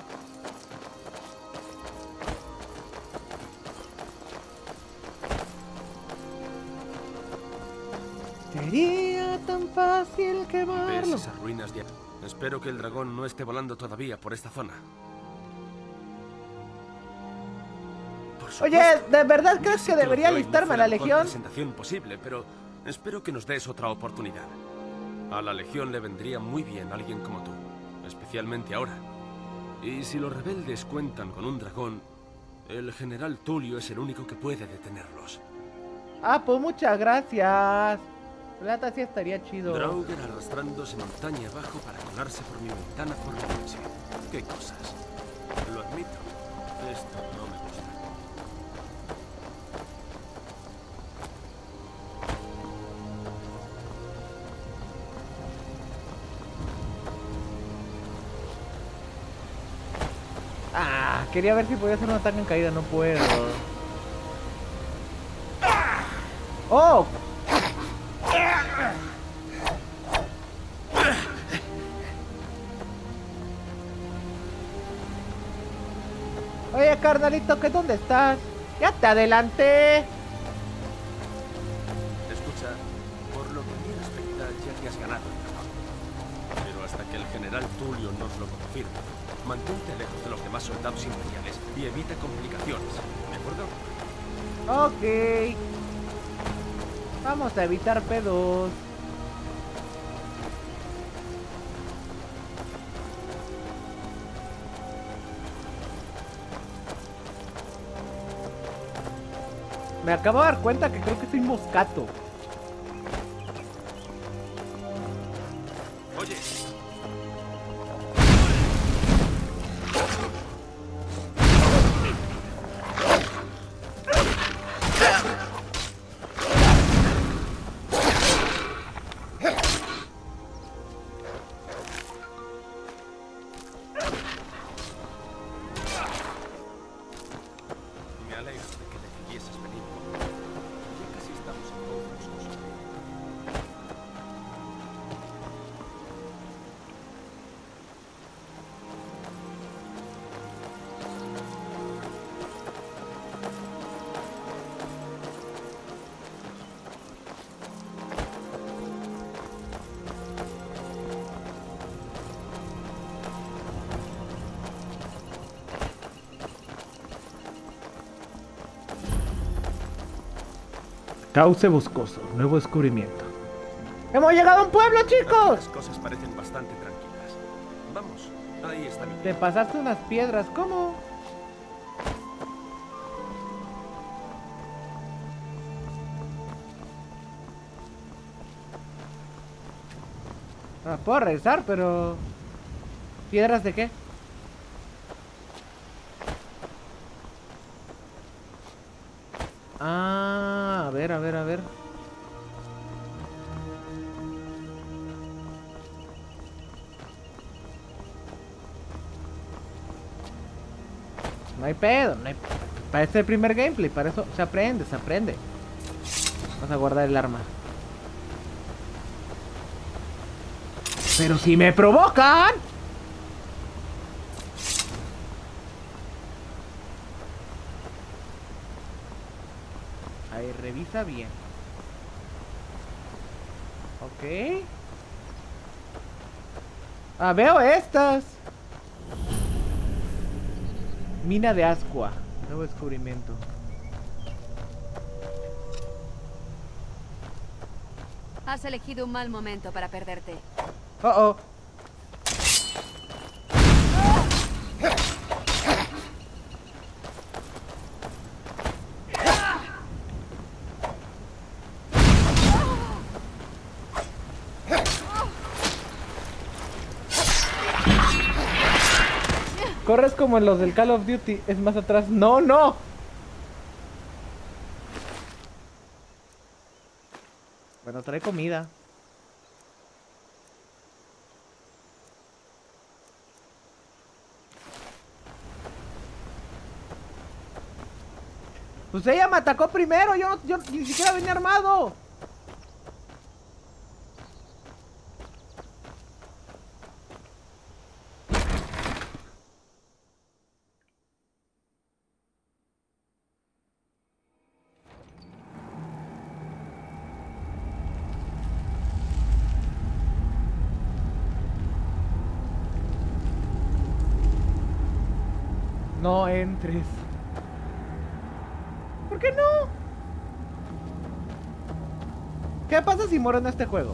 Sería tan fácil quemarlo. ¿Ves esas ruinas de... Espero que el dragón no esté volando todavía por esta zona. Por supuesto. Oye, ¿de verdad Ya crees sé que los debería de hoy no alistarme fue a la mejor Legión? presentación posible, pero espero que nos des otra oportunidad. A la Legión le vendría muy bien alguien como tú, especialmente ahora. Y si los rebeldes cuentan con un dragón, el general Tulio es el único que puede detenerlos. Ah, pues muchas gracias. Plata sí estaría chido. Draugr arrastrándose montaña abajo para colarse por mi ventana por la noche. ¿Qué cosas? Lo admito, esto no me gusta. Ah, quería ver si podía hacer un ataque en caída, no puedo. ¡Oh! Oye, carnalito, ¿qué dónde estás? Ya te adelanté. Escucha, por lo que a mí respecta, ya te has ganado el trabajo. Pero hasta que el general Tulio nos lo confirme, mantente lejos de los demás soldados imperiales y evita complicaciones, ¿de acuerdo? Ok. Vamos a evitar pedos. Me acabo de dar cuenta que creo que soy moscato. Oye. Me alegro de que decidieses venir. Ya casi estamos en Cauce Boscoso. Cauce Boscoso, nuevo descubrimiento. ¡Hemos llegado a un pueblo, chicos! Las cosas parecen bastante tranquilas. Vamos, ahí está mi... Te pasaste unas piedras, ¿cómo? Ah, puedo regresar, pero... ¿Piedras de qué? Ah, a ver, a ver, a ver. No hay pedo, no hay... Para este el primer gameplay, para eso se aprende, se aprende. Vamos a guardar el arma. Pero si me provocan. Ahí, revisa bien. Ok. Ah, veo estas. Mina de Ascua. Nuevo descubrimiento. Has elegido un mal momento para perderte. Oh. Corres como en los del Call of Duty. Es más atrás. ¡No, no! Bueno, trae comida. Pues ella me atacó primero. Yo ni siquiera venía armado. No entres. ¿Por qué no? ¿Qué pasa si muero en este juego?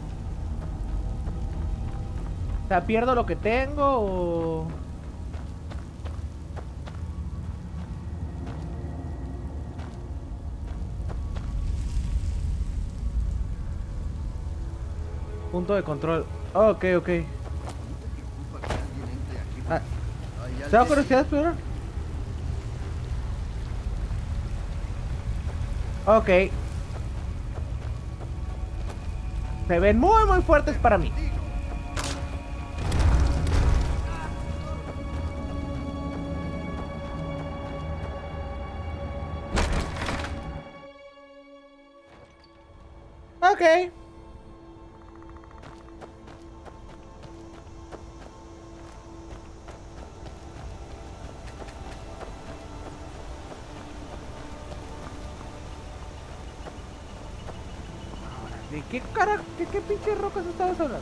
O sea, ¿pierdo lo que tengo o...? Punto de control. Oh, ok. Ah, ¿te da curiosidad explorar? Ok. Se ven muy fuertes para mí. Ok. ¿De qué cara, qué pinche rocas estabas hablando?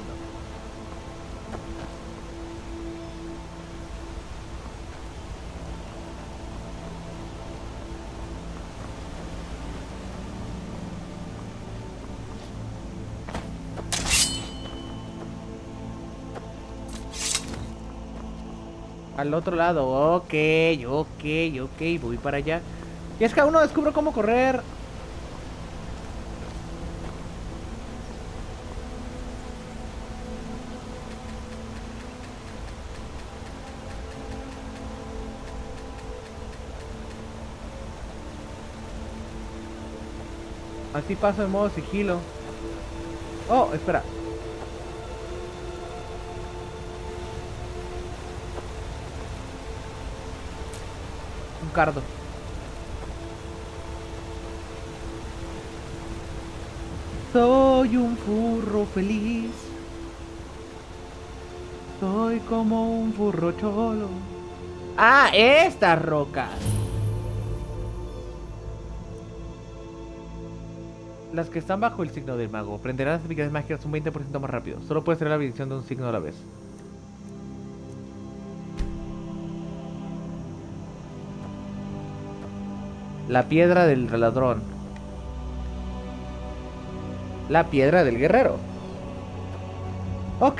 Al otro lado, ok, voy para allá. Y es que aún no descubro cómo correr. Así paso en modo sigilo. Oh, espera. Un cardo. Soy un furro feliz. Soy como un furro cholo. Ah, estas rocas. Las que están bajo el signo del mago. Aprenderán las habilidades mágicas un 20% más rápido. Solo puedes tener la bendición de un signo a la vez. La piedra del ladrón. La piedra del guerrero. Ok.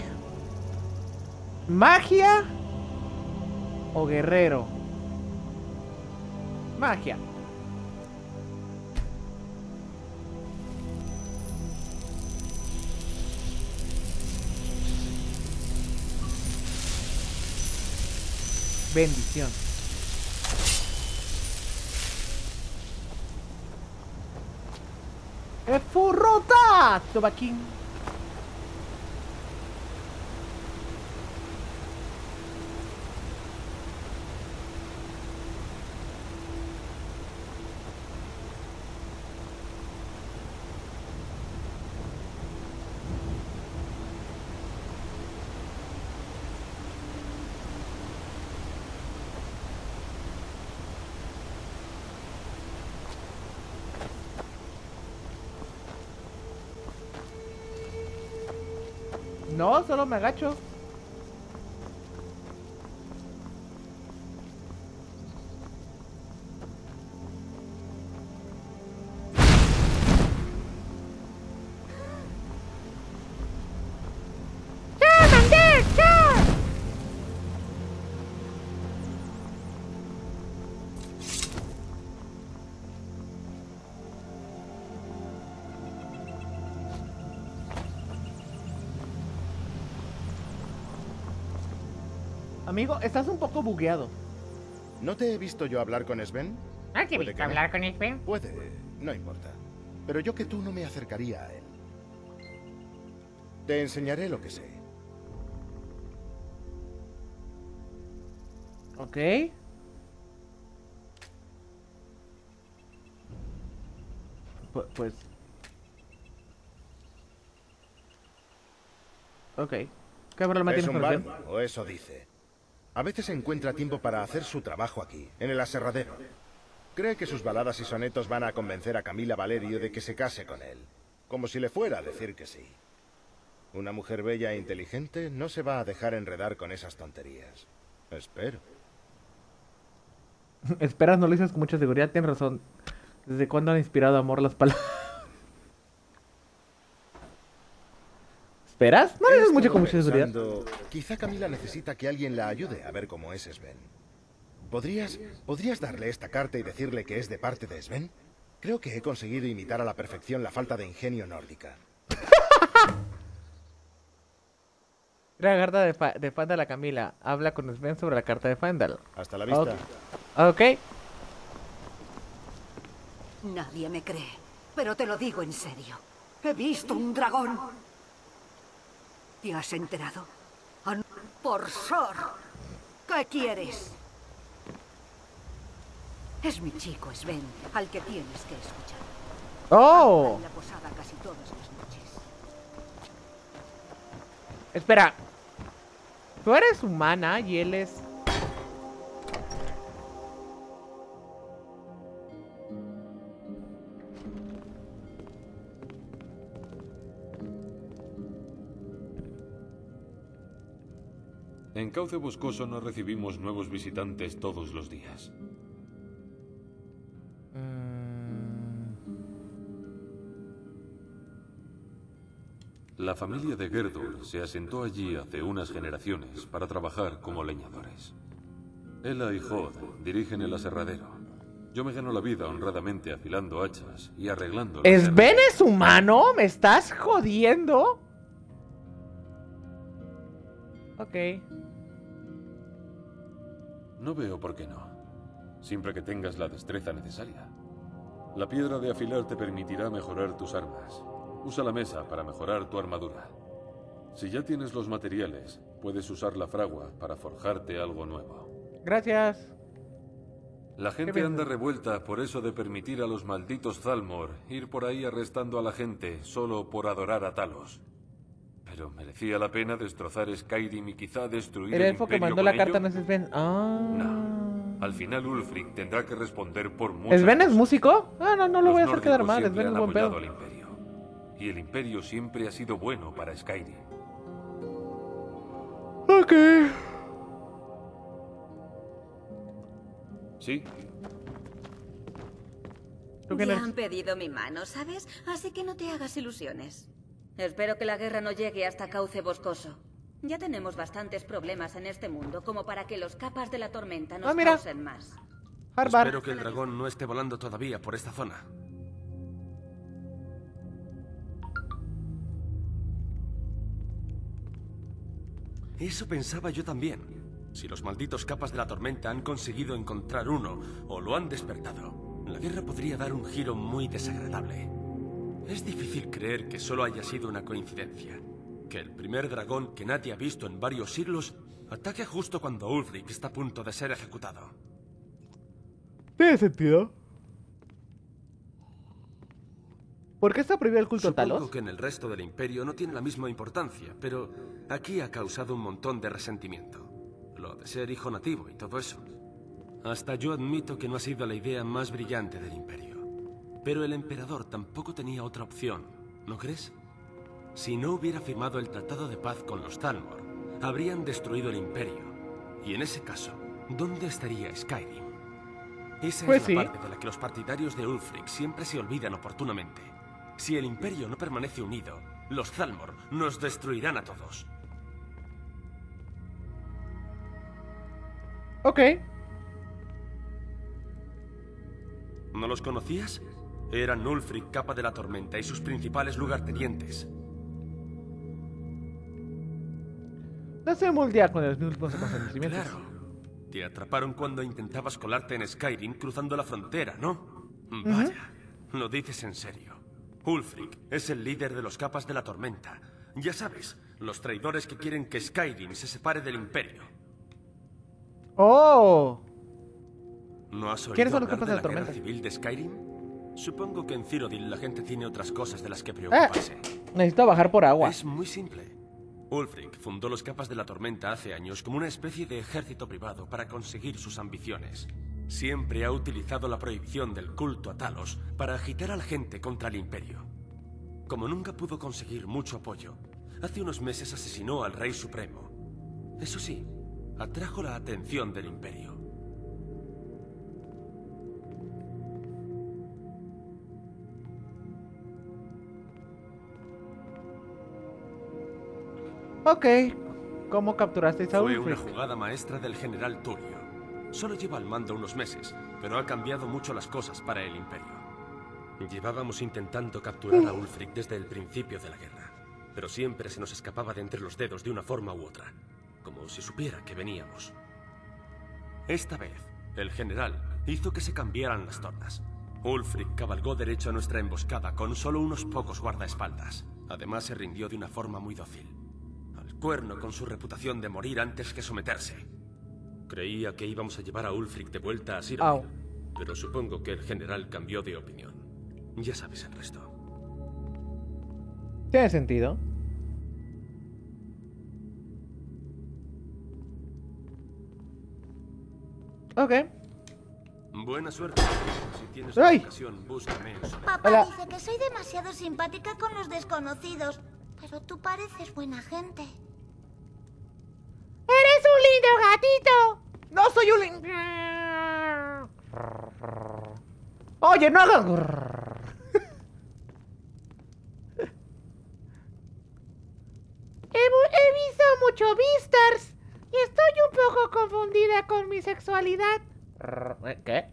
Magia o guerrero. Magia. Bendición. ¡Furrota! Tobaquín. No, solo me agacho. Amigo, estás un poco bugueado. ¿No te he visto yo hablar con Sven? ¿No te he visto hablar con Sven? Puede, no importa. Pero yo que tú no me acercaría a él. Te enseñaré lo que sé. Ok. Pues... Ok. ¿Qué problema Es tienes un con Sven? barman, o eso dice. A veces encuentra tiempo para hacer su trabajo aquí, en el aserradero. Cree que sus baladas y sonetos van a convencer a Camila Valerio de que se case con él. Como si le fuera a decir que sí. Una mujer bella e inteligente no se va a dejar enredar con esas tonterías. Espero. Esperas, no lo dices con mucha seguridad, tienes razón. ¿Desde cuándo han inspirado amor las palabras? ¿Esperas? No lo dices mucho con mucha seguridad. Quizá Camila necesita que alguien la ayude a ver cómo es Sven. ¿Podrías darle esta carta y decirle que es de parte de Sven? Creo que he conseguido imitar a la perfección la falta de ingenio nórdica. La carta de Fandal a Camila. Habla con Sven sobre la carta de Fandal. Hasta la vista. Ok. Nadie me cree, pero te lo digo en serio. He visto un dragón. ¿Te has enterado? Por Sor. ¿Qué quieres? Es mi chico, Sven, al que tienes que escuchar. ¡Oh! Habla en la posada casi todas las noches. Espera. Tú eres humana y él es... En Cauce Boscoso no recibimos nuevos visitantes todos los días. La familia de Gerdur se asentó allí hace unas generaciones para trabajar como leñadores. Ella y Hod dirigen el aserradero. Yo me gano la vida honradamente afilando hachas y arreglando... ¿Sven es humano? ¿Me estás jodiendo? Ok. No veo por qué no. Siempre que tengas la destreza necesaria. La piedra de afilar te permitirá mejorar tus armas. Usa la mesa para mejorar tu armadura. Si ya tienes los materiales, puedes usar la fragua para forjarte algo nuevo. Gracias. La gente anda revuelta por eso de permitir a los malditos Thalmor ir por ahí arrestando a la gente solo por adorar a Talos. Pero merecía la pena destrozar Skyrim y quizá destruir El elfo que mandó la carta no es Sven. No. Al final Ulfric tendrá que responder por muchas ¿Sven es cosas. músico? Ah, no lo voy a hacer quedar Los mal. nórdicos Sven es siempre buen han pedo. apoyado al Imperio. Y el Imperio siempre ha sido bueno para Skyrim. Ok. ¿Sí? Ya han pedido mi mano, ¿sabes? Así que no te hagas ilusiones. Espero que la guerra no llegue hasta Cauce Boscoso. Ya tenemos bastantes problemas en este mundo como para que los capas de la tormenta nos causen más. Espero que el dragón no esté volando todavía por esta zona. Eso pensaba yo también. Si los malditos capas de la tormenta han conseguido encontrar uno o lo han despertado, la guerra podría dar un giro muy desagradable. Es difícil creer que solo haya sido una coincidencia. Que el primer dragón que nadie ha visto en varios siglos ataque justo cuando Ulfric está a punto de ser ejecutado. ¿Tiene sentido? ¿Por qué está prohibido el culto a Talos? Supongo que en el resto del imperio no tiene la misma importancia, pero aquí ha causado un montón de resentimiento. Lo de ser hijo nativo y todo eso. Hasta yo admito que no ha sido la idea más brillante del imperio. Pero el emperador tampoco tenía otra opción, ¿no crees? Si no hubiera firmado el tratado de paz con los Thalmor, habrían destruido el imperio. Y en ese caso, ¿dónde estaría Skyrim? Esa Pues es sí. la parte de la que los partidarios de Ulfric siempre se olvidan oportunamente. Si el imperio no permanece unido, los Thalmor nos destruirán a todos. Ok. ¿No los conocías? Eran Ulfric, capa de la tormenta, y sus principales lugartenientes. No se moldea con los mismos acontecimientos. Claro. Te atraparon cuando intentabas colarte en Skyrim cruzando la frontera, ¿no? Vaya, lo dices en serio. Ulfric es el líder de los capas de la tormenta. Ya sabes, los traidores que quieren que Skyrim se separe del imperio. ¡Oh! ¿No has oído ¿Quiénes son los hablar capas de de la la guerra tormenta? civil de Skyrim? Supongo que en Cyrodiil la gente tiene otras cosas de las que preocuparse. Necesito bajar por agua. Es muy simple. Ulfric fundó los capas de la tormenta hace años como una especie de ejército privado para conseguir sus ambiciones. Siempre ha utilizado la prohibición del culto a Talos para agitar a la gente contra el imperio. Como nunca pudo conseguir mucho apoyo, hace unos meses asesinó al Rey Supremo. Eso sí, atrajo la atención del imperio. Ok. ¿Cómo capturasteis a Fue una Ulfric? jugada maestra del general Turio. Solo lleva al mando unos meses, pero ha cambiado mucho las cosas para el imperio. Llevábamos intentando capturar a Ulfric desde el principio de la guerra, pero siempre se nos escapaba de entre los dedos de una forma u otra, como si supiera que veníamos. Esta vez, el general hizo que se cambiaran las tornas. Ulfric cabalgó derecho a nuestra emboscada con solo unos pocos guardaespaldas. Además, se rindió de una forma muy dócil. Al cuerno con su reputación de morir antes que someterse. Creía que íbamos a llevar a Ulfric de vuelta a Cyrodiil, pero supongo que el general cambió de opinión. Ya sabes el resto. Tiene sentido. Ok. Buena suerte. Si tienes ¡Ay! una ocasión, búscame en su... Papá Hola. dice que soy demasiado simpática con los desconocidos, pero tú pareces buena gente. ¡Eres un lindo gatito! ¡No soy un lindo! Oye, no hagas... He visto mucho Beastars y estoy un poco confundida con mi sexualidad. ¿Qué?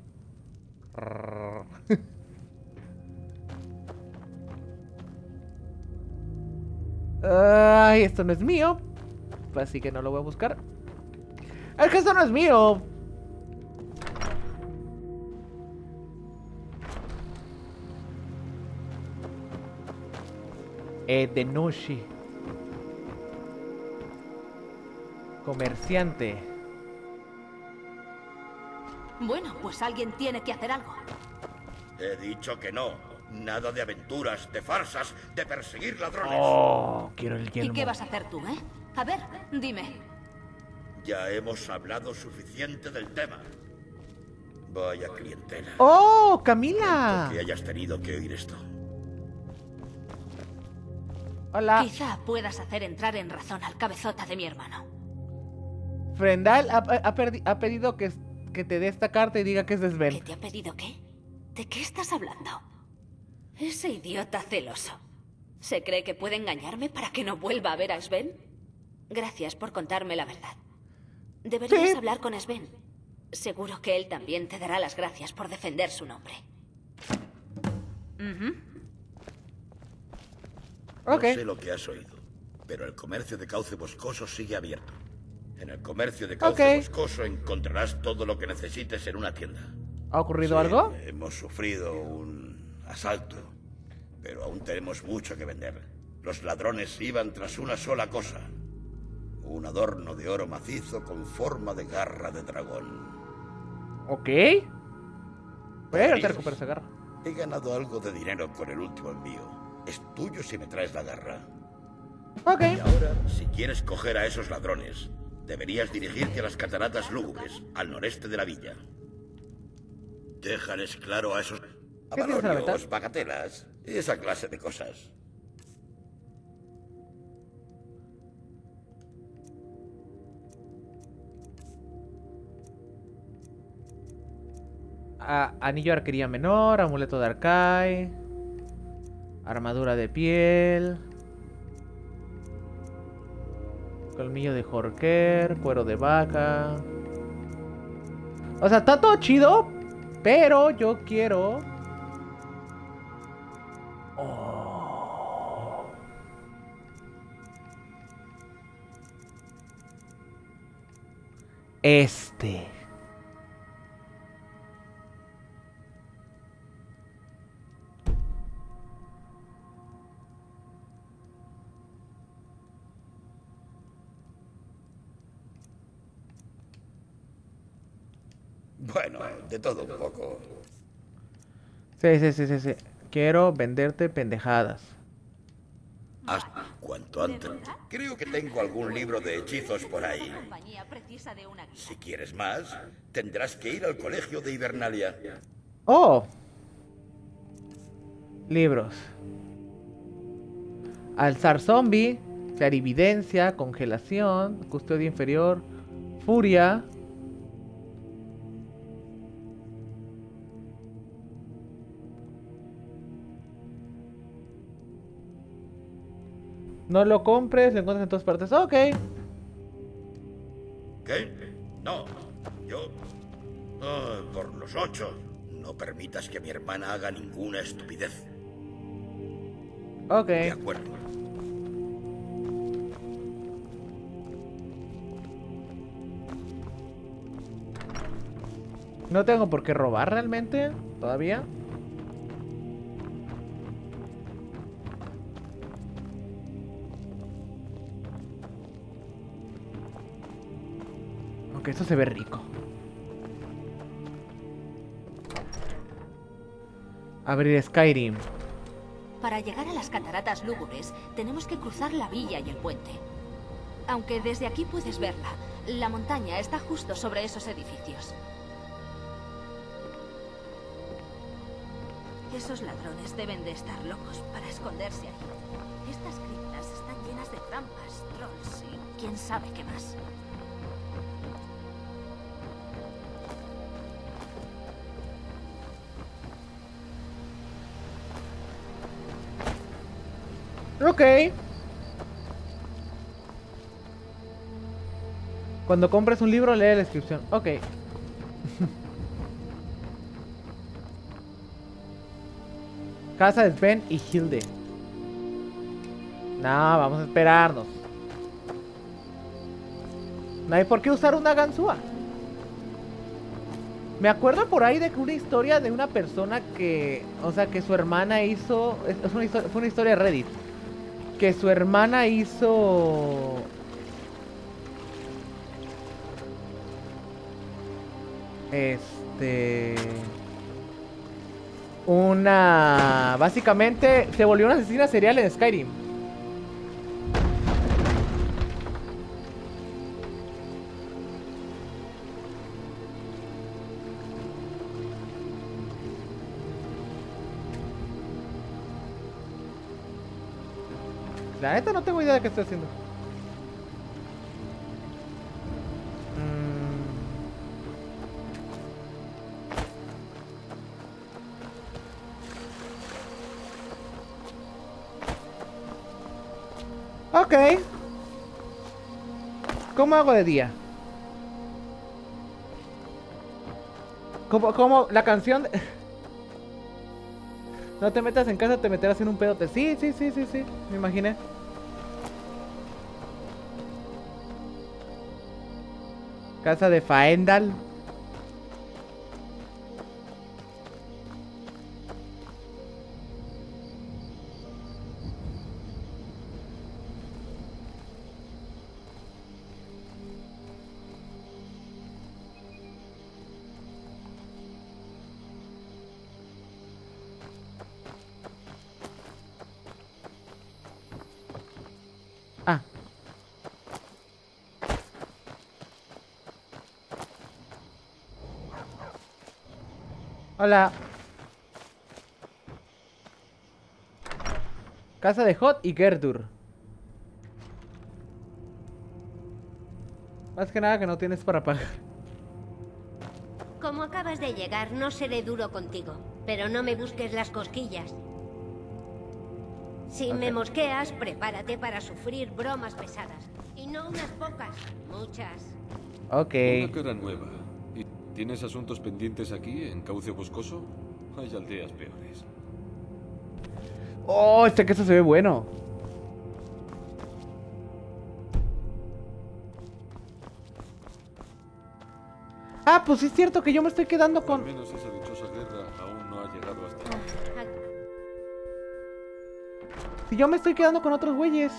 Ay, esto no es mío. Así que no lo voy a buscar. Es que esto no es mío. Edenushi. Comerciante. Bueno, pues alguien tiene que hacer algo. He dicho que no. Nada de aventuras, de farsas, de perseguir ladrones. Oh, quiero el ¿Y yelmo. qué vas a hacer tú, eh? A ver, dime. Ya hemos hablado suficiente del tema. Vaya clientela. ¡Oh, Camila! Que hayas tenido que oír esto. Hola. Quizá puedas hacer entrar en razón al cabezota de mi hermano. Frendal ha pedido que te dé esta carta y diga que es de Sven. ¿Qué te ha pedido qué? ¿De qué estás hablando? Ese idiota celoso. ¿Se cree que puede engañarme para que no vuelva a ver a Sven? Gracias por contarme la verdad. Deberías hablar con Sven. Seguro que él también te dará las gracias por defender su nombre. No sé lo que has oído, pero el comercio de cauce boscoso sigue abierto. En el comercio de Cauce Boscoso encontrarás todo lo que necesites en una tienda. ¿Ha ocurrido algo? Hemos sufrido un asalto, pero aún tenemos mucho que vender. Los ladrones iban tras una sola cosa. Un adorno de oro macizo con forma de garra de dragón. Ok. Voy a recuperar esa garra. He ganado algo de dinero con el último envío. Es tuyo si me traes la garra. Ok. Y ahora, si quieres coger a esos ladrones, deberías dirigirte a las cataratas lúgubres, al noreste de la villa. Déjales claro a esos avalorios, bagatelas, esa clase de cosas. Anillo de arquería menor, amuleto de Arcai, armadura de piel, colmillo de Jorker, cuero de vaca. O sea, está todo chido, pero yo quiero... Este. Bueno, de todo un poco. Sí. Quiero venderte pendejadas. Haz cuanto antes. Creo que tengo algún libro de hechizos por ahí. Si quieres más, tendrás que ir al colegio de Hibernalia. Oh. Libros. Alzar zombie, clarividencia, congelación, custodia inferior, furia. No lo compres, lo encuentras en todas partes. Ok. ¿Qué? No. Yo... por los 8. No permitas que mi hermana haga ninguna estupidez. Ok. De acuerdo. No tengo por qué robar realmente. Todavía. Ok, esto se ve rico. Abrir Skyrim. Para llegar a las cataratas lúgubres, tenemos que cruzar la villa y el puente. Aunque desde aquí puedes verla, la montaña está justo sobre esos edificios. Esos ladrones deben de estar locos para esconderse ahí. Estas criptas están llenas de trampas, trolls y quién sabe qué más. Ok. Cuando compres un libro, lee la descripción. Ok. Casa de Sven y Hilde. No, vamos a esperarnos. No hay por qué usar una ganzúa. Me acuerdo por ahí de que una historia de una persona que... O sea, que su hermana hizo... fue una historia de Reddit. Que su hermana hizo... Básicamente se volvió una asesina serial en Skyrim. La neta no tengo idea de qué estoy haciendo. Ok. ¿Cómo hago de día? ¿Cómo la canción? No te metas en casa, te meterás en un pedote. Sí, me imaginé. Casa de Faendal. Ah. Hola. Casa de Hot y Gerdur. Más que nada que no tienes para pagar. Como acabas de llegar, no seré duro contigo, pero no me busques las cosquillas. Si me mosqueas, prepárate para sufrir bromas pesadas. Y no unas pocas, muchas. Ok. Una cara nueva. ¿Y tienes asuntos pendientes aquí, en Cauce Boscoso? Hay aldeas peores. Oh, este queso se ve bueno. Ah, pues sí es cierto que yo me estoy quedando con... Al menos esa dichosa guerra aún no ha llegado hasta aquí. Si yo me estoy quedando con otros güeyes.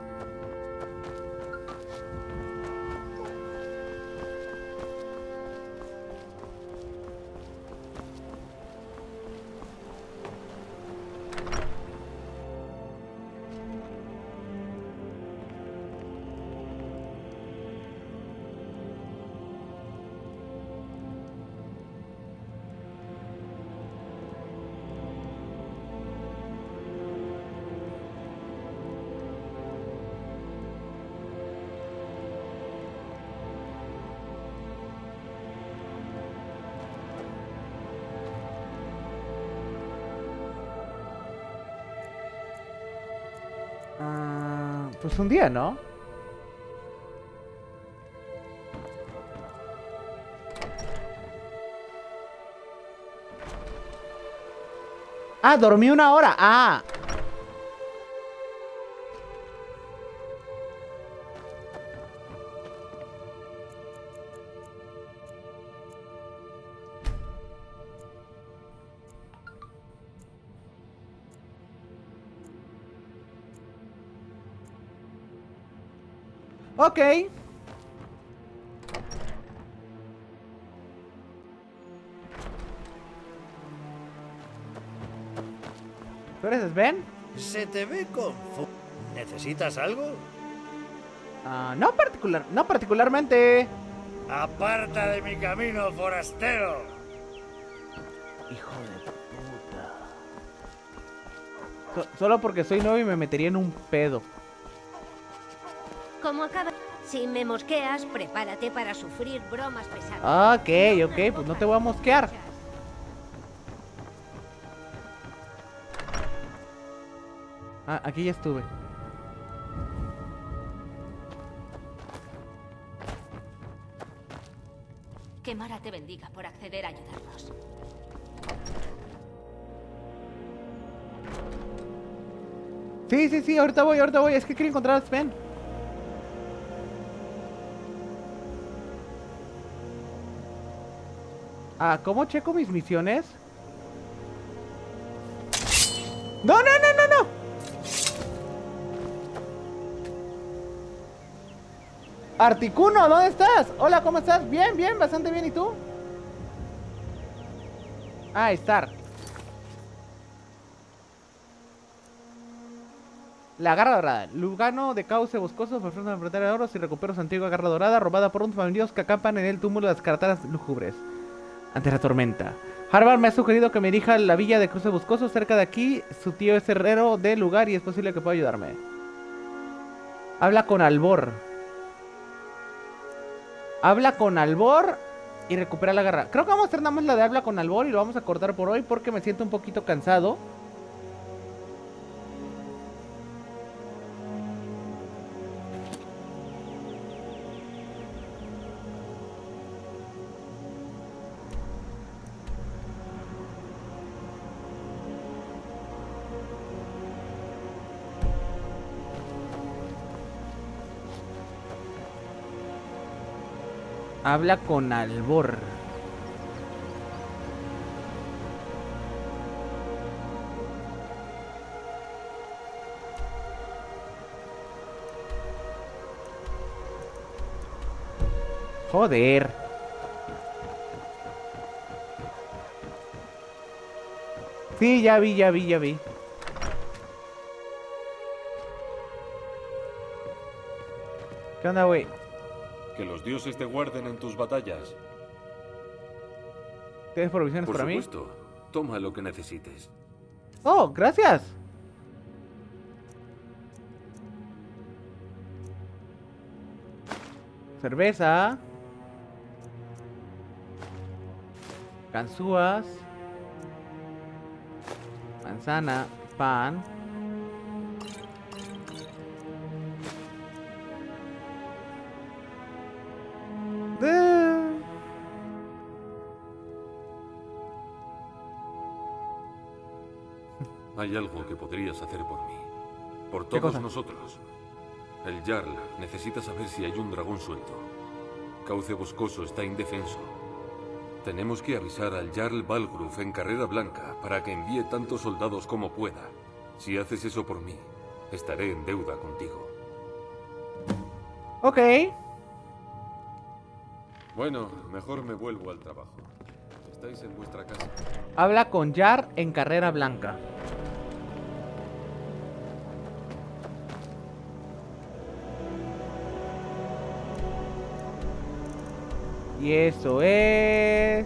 Pues un día, ¿no? Ah, dormí una hora. Ah. Ok. ¿Tú eres Sven? Se te ve confuso. ¿Necesitas algo? No particularmente. Aparta de mi camino, forastero. Hijo de puta. Solo porque soy nuevo y me metería en un pedo. Como acabas... Si me mosqueas, prepárate para sufrir bromas pesadas. Ok, pues no te voy a mosquear. Ah, aquí ya estuve. Que Mara te bendiga por acceder a ayudarnos. Sí, ahorita voy. Es que quiero encontrar a Sven. Ah, ¿cómo checo mis misiones? ¡No! Articuno, ¿dónde estás? Hola, ¿cómo estás? Bien, bastante bien, ¿y tú? Ah, Star. La garra dorada. Lugano de Cauce Boscoso, por una frontera de oro, si recupero su antigua garra dorada, robada por unos familiares que acampan en el túmulo de las carreteras lúgubres. Ante la tormenta. Harvard me ha sugerido que me dirija a la villa de Cauce Boscoso, cerca de aquí. Su tío es herrero del lugar y es posible que pueda ayudarme. Habla con Albor. Habla con Albor y recupera la garra. Creo que vamos a hacer nada más la de habla con Albor y lo vamos a cortar por hoy porque me siento un poquito cansado. Habla con Albor. Joder. Sí, ya vi. ¿Qué onda, güey? Que los dioses te guarden en tus batallas. ¿Tienes provisiones para mí? Por supuesto. Toma lo que necesites. Oh, gracias. Cerveza. Ganzúas. Manzana. Pan. Hay algo que podrías hacer por mí. Por ¿Qué todos cosa? nosotros. El Jarl necesita saber si hay un dragón suelto. Cauce Boscoso está indefenso. Tenemos que avisar al Jarl Balgruf en Carrera Blanca para que envíe tantos soldados como pueda. Si haces eso por mí, estaré en deuda contigo. Ok. Bueno, mejor me vuelvo al trabajo. Estáis en vuestra casa. Habla con Jar en Carrera Blanca. Y eso es...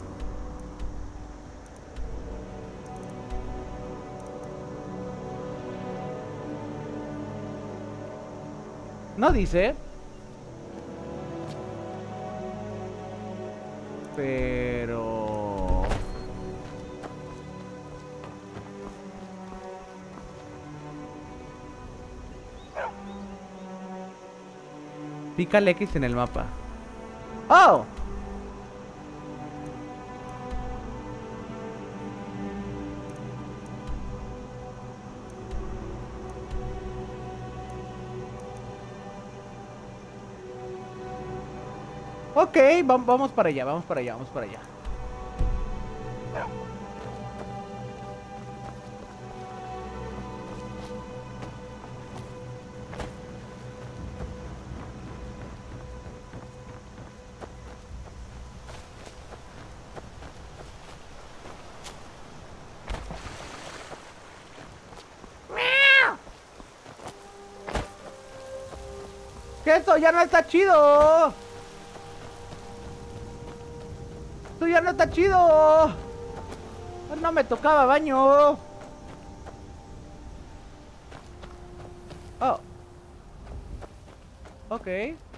No dice. Pero... Pícale X en el mapa. ¡Oh! Ok, vamos para allá, vamos para allá. ¡Que esto ya no está chido! ¡Esto ya no está chido! No me tocaba baño. Oh. Ok.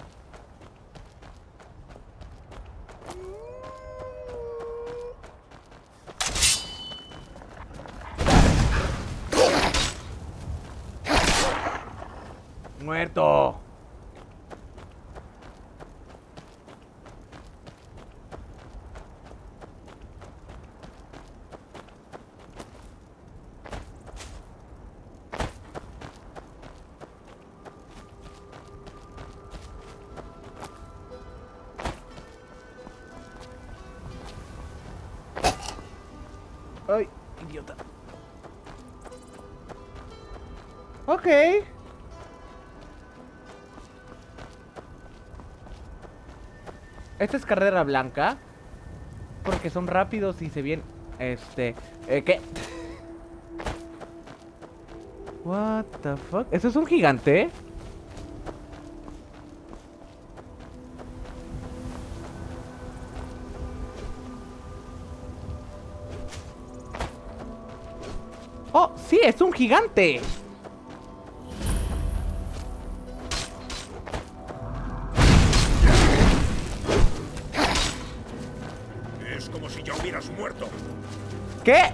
Muerto. Ay, idiota. Ok. Esta es Carrera Blanca. Porque son rápidos y se vienen... ¿qué? What the fuck? ¿Eso es un gigante? ¡Oh, sí! ¡Es un gigante! Es como si ya hubieras muerto. ¿Qué?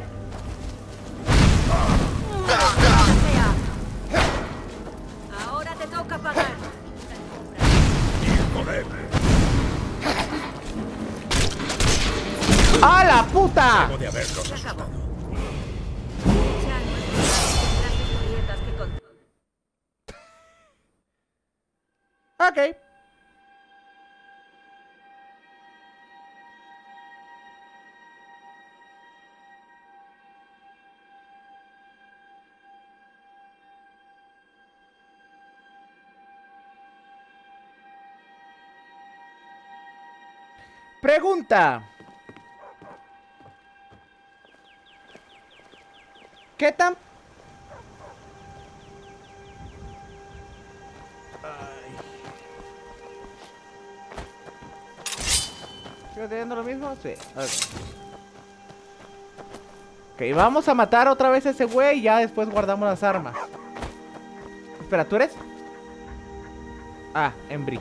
Ahora te toca pagar. ¡Hijo de... ¡A la puta! Debo de haberlos asustado. Ok. Pregunta. ¿Qué tan... ¿Sigo teniendo lo mismo? Sí. Ok, vamos a matar otra vez a ese güey y ya después guardamos las armas. Espera, ¿tú eres? Ah, Embry.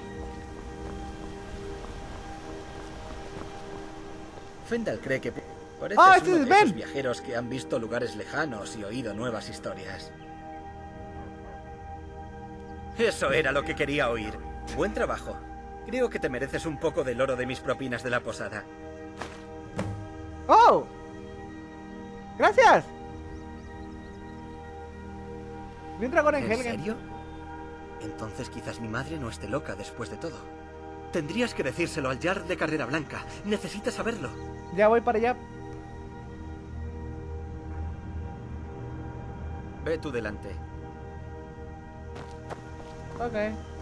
Fendal cree que parece este uno es de esos Ben. viajeros que han visto lugares lejanos y oído nuevas historias. Eso era lo que quería oír. Buen trabajo. Creo que te mereces un poco del oro de mis propinas de la posada. ¡Oh! ¡Gracias! Vi un dragón en Helgen. ¿En serio? Entonces quizás mi madre no esté loca después de todo. Tendrías que decírselo al Jarl de Carrera Blanca. Necesitas saberlo. Ya voy para allá. Ve tú delante. Ok.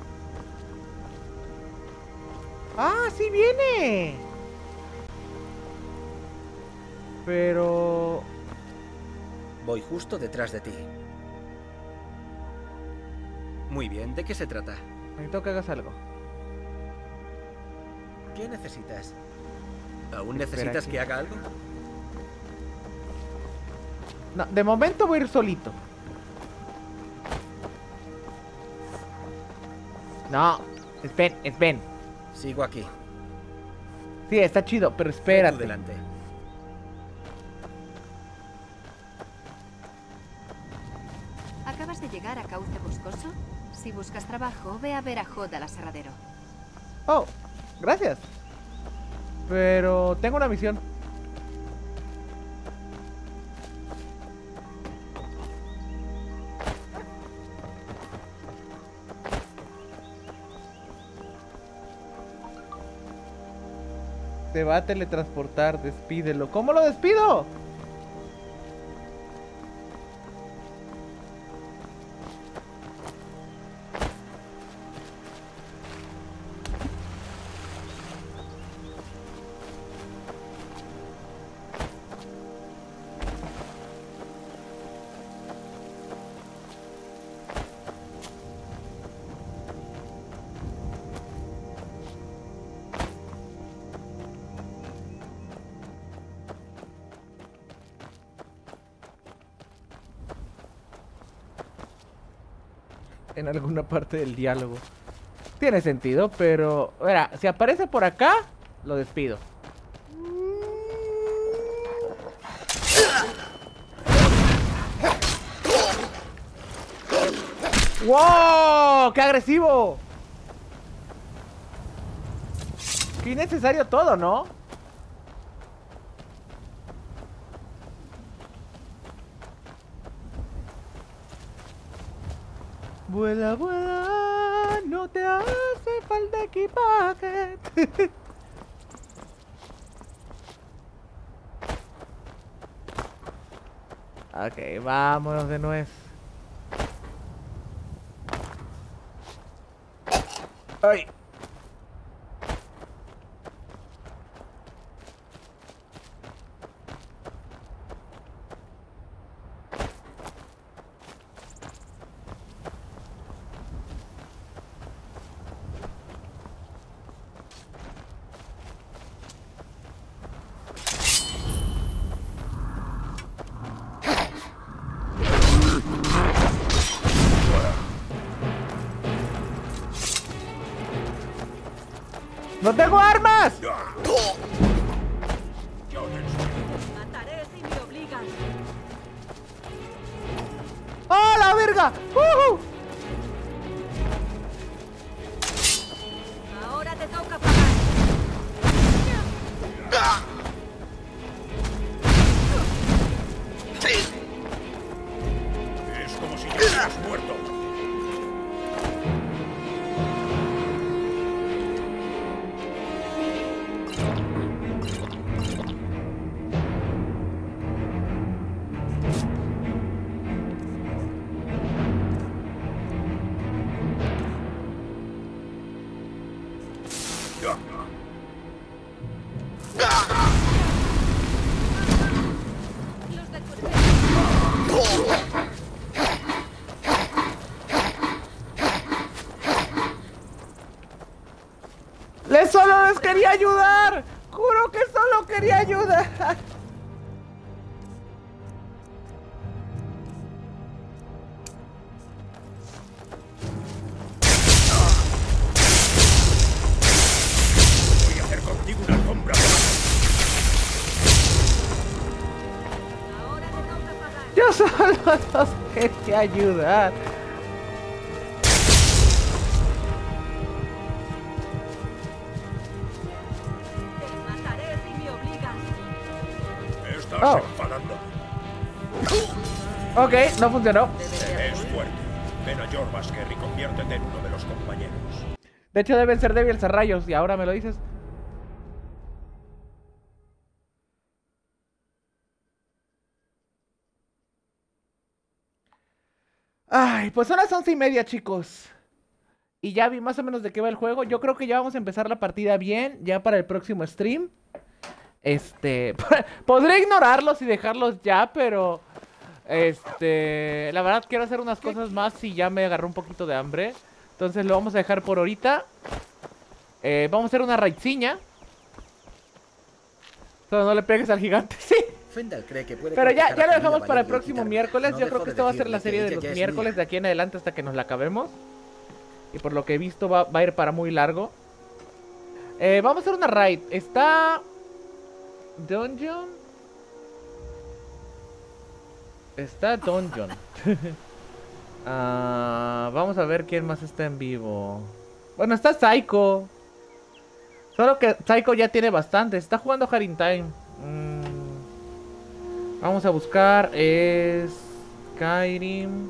¡Ah, sí viene! Pero... Voy justo detrás de ti. Muy bien, ¿de qué se trata? Necesito que hagas algo. ¿Qué necesitas? ¿Aún necesitas que haga algo? No, de momento voy a ir solito. No, es Ben. Sigo aquí. Sí, está chido, pero espérate. Delante. ¿Acabas de llegar a Cauce Boscoso? Si buscas trabajo, ve a ver a Jod al aserradero. Oh, gracias. Pero tengo una misión. Te va a teletransportar, despídelo. ¿Cómo lo despido? En alguna parte del diálogo. Tiene sentido, pero... Mira, si aparece por acá, lo despido. ¡Wow! ¡Qué agresivo! Qué innecesario todo, ¿no? Vuela, vuela, no te hace falta equipaje. Ok, vámonos de nuez. ¡Ay! ¡No tengo armas! Mataré si me obligas. ¡Oh, la verga! Ahora te toca pagar. Es como si ya hubieras muerto. ¡Que solo les quería ayudar! ¡Juro que solo quería ayudar! Voy a hacer contigo una alfombra. Yo solo los quería ayudar. Estás enfadando. Ok, no funcionó. Te ves fuerte. Ven a Jorvasker y conviértete en uno de los compañeros. De hecho deben ser débiles a rayos y ahora me lo dices. Ay, pues son las 11:30, chicos. Y ya vi más o menos de qué va el juego. Yo creo que ya vamos a empezar la partida bien, ya para el próximo stream. Podré ignorarlos y dejarlos ya, pero la verdad quiero hacer unas cosas más y ya me agarró un poquito de hambre. Entonces lo vamos a dejar por ahorita. Vamos a hacer una raidciña. Solo no le pegues al gigante, sí. Fendal cree que puede. Pero ya lo dejamos para el próximo miércoles. Yo creo que esta va a ser la serie de los miércoles de aquí en adelante hasta que nos la acabemos. Y por lo que he visto va a ir para muy largo. Vamos a hacer una raid. Está... Dungeon. Está Dungeon. Vamos a ver quién más está en vivo. Bueno, está Psycho. Solo que Psycho ya tiene bastante. Está jugando Haring Time. Vamos a buscar. Skyrim.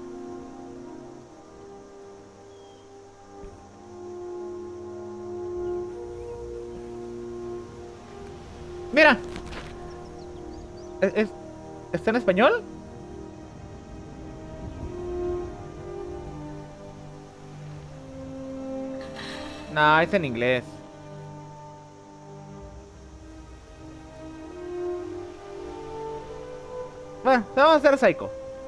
Mira. ¿Está en español? No, es en inglés. Bueno, vamos a hacer Psycho.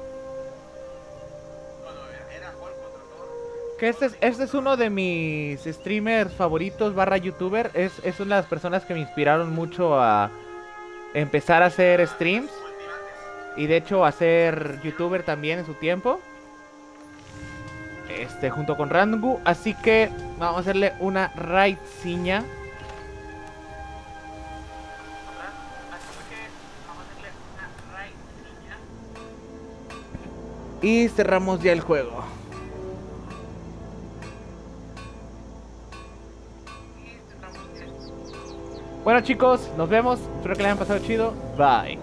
Que este es uno de mis streamers favoritos / youtuber. Es una de las personas que me inspiraron mucho a empezar a hacer streams. Y de hecho a ser youtuber también en su tiempo. Junto con Rangu. Así que vamos a hacerle una raidciña. Y cerramos ya el juego. Bueno, chicos, nos vemos. Espero que les hayan pasado chido. Bye.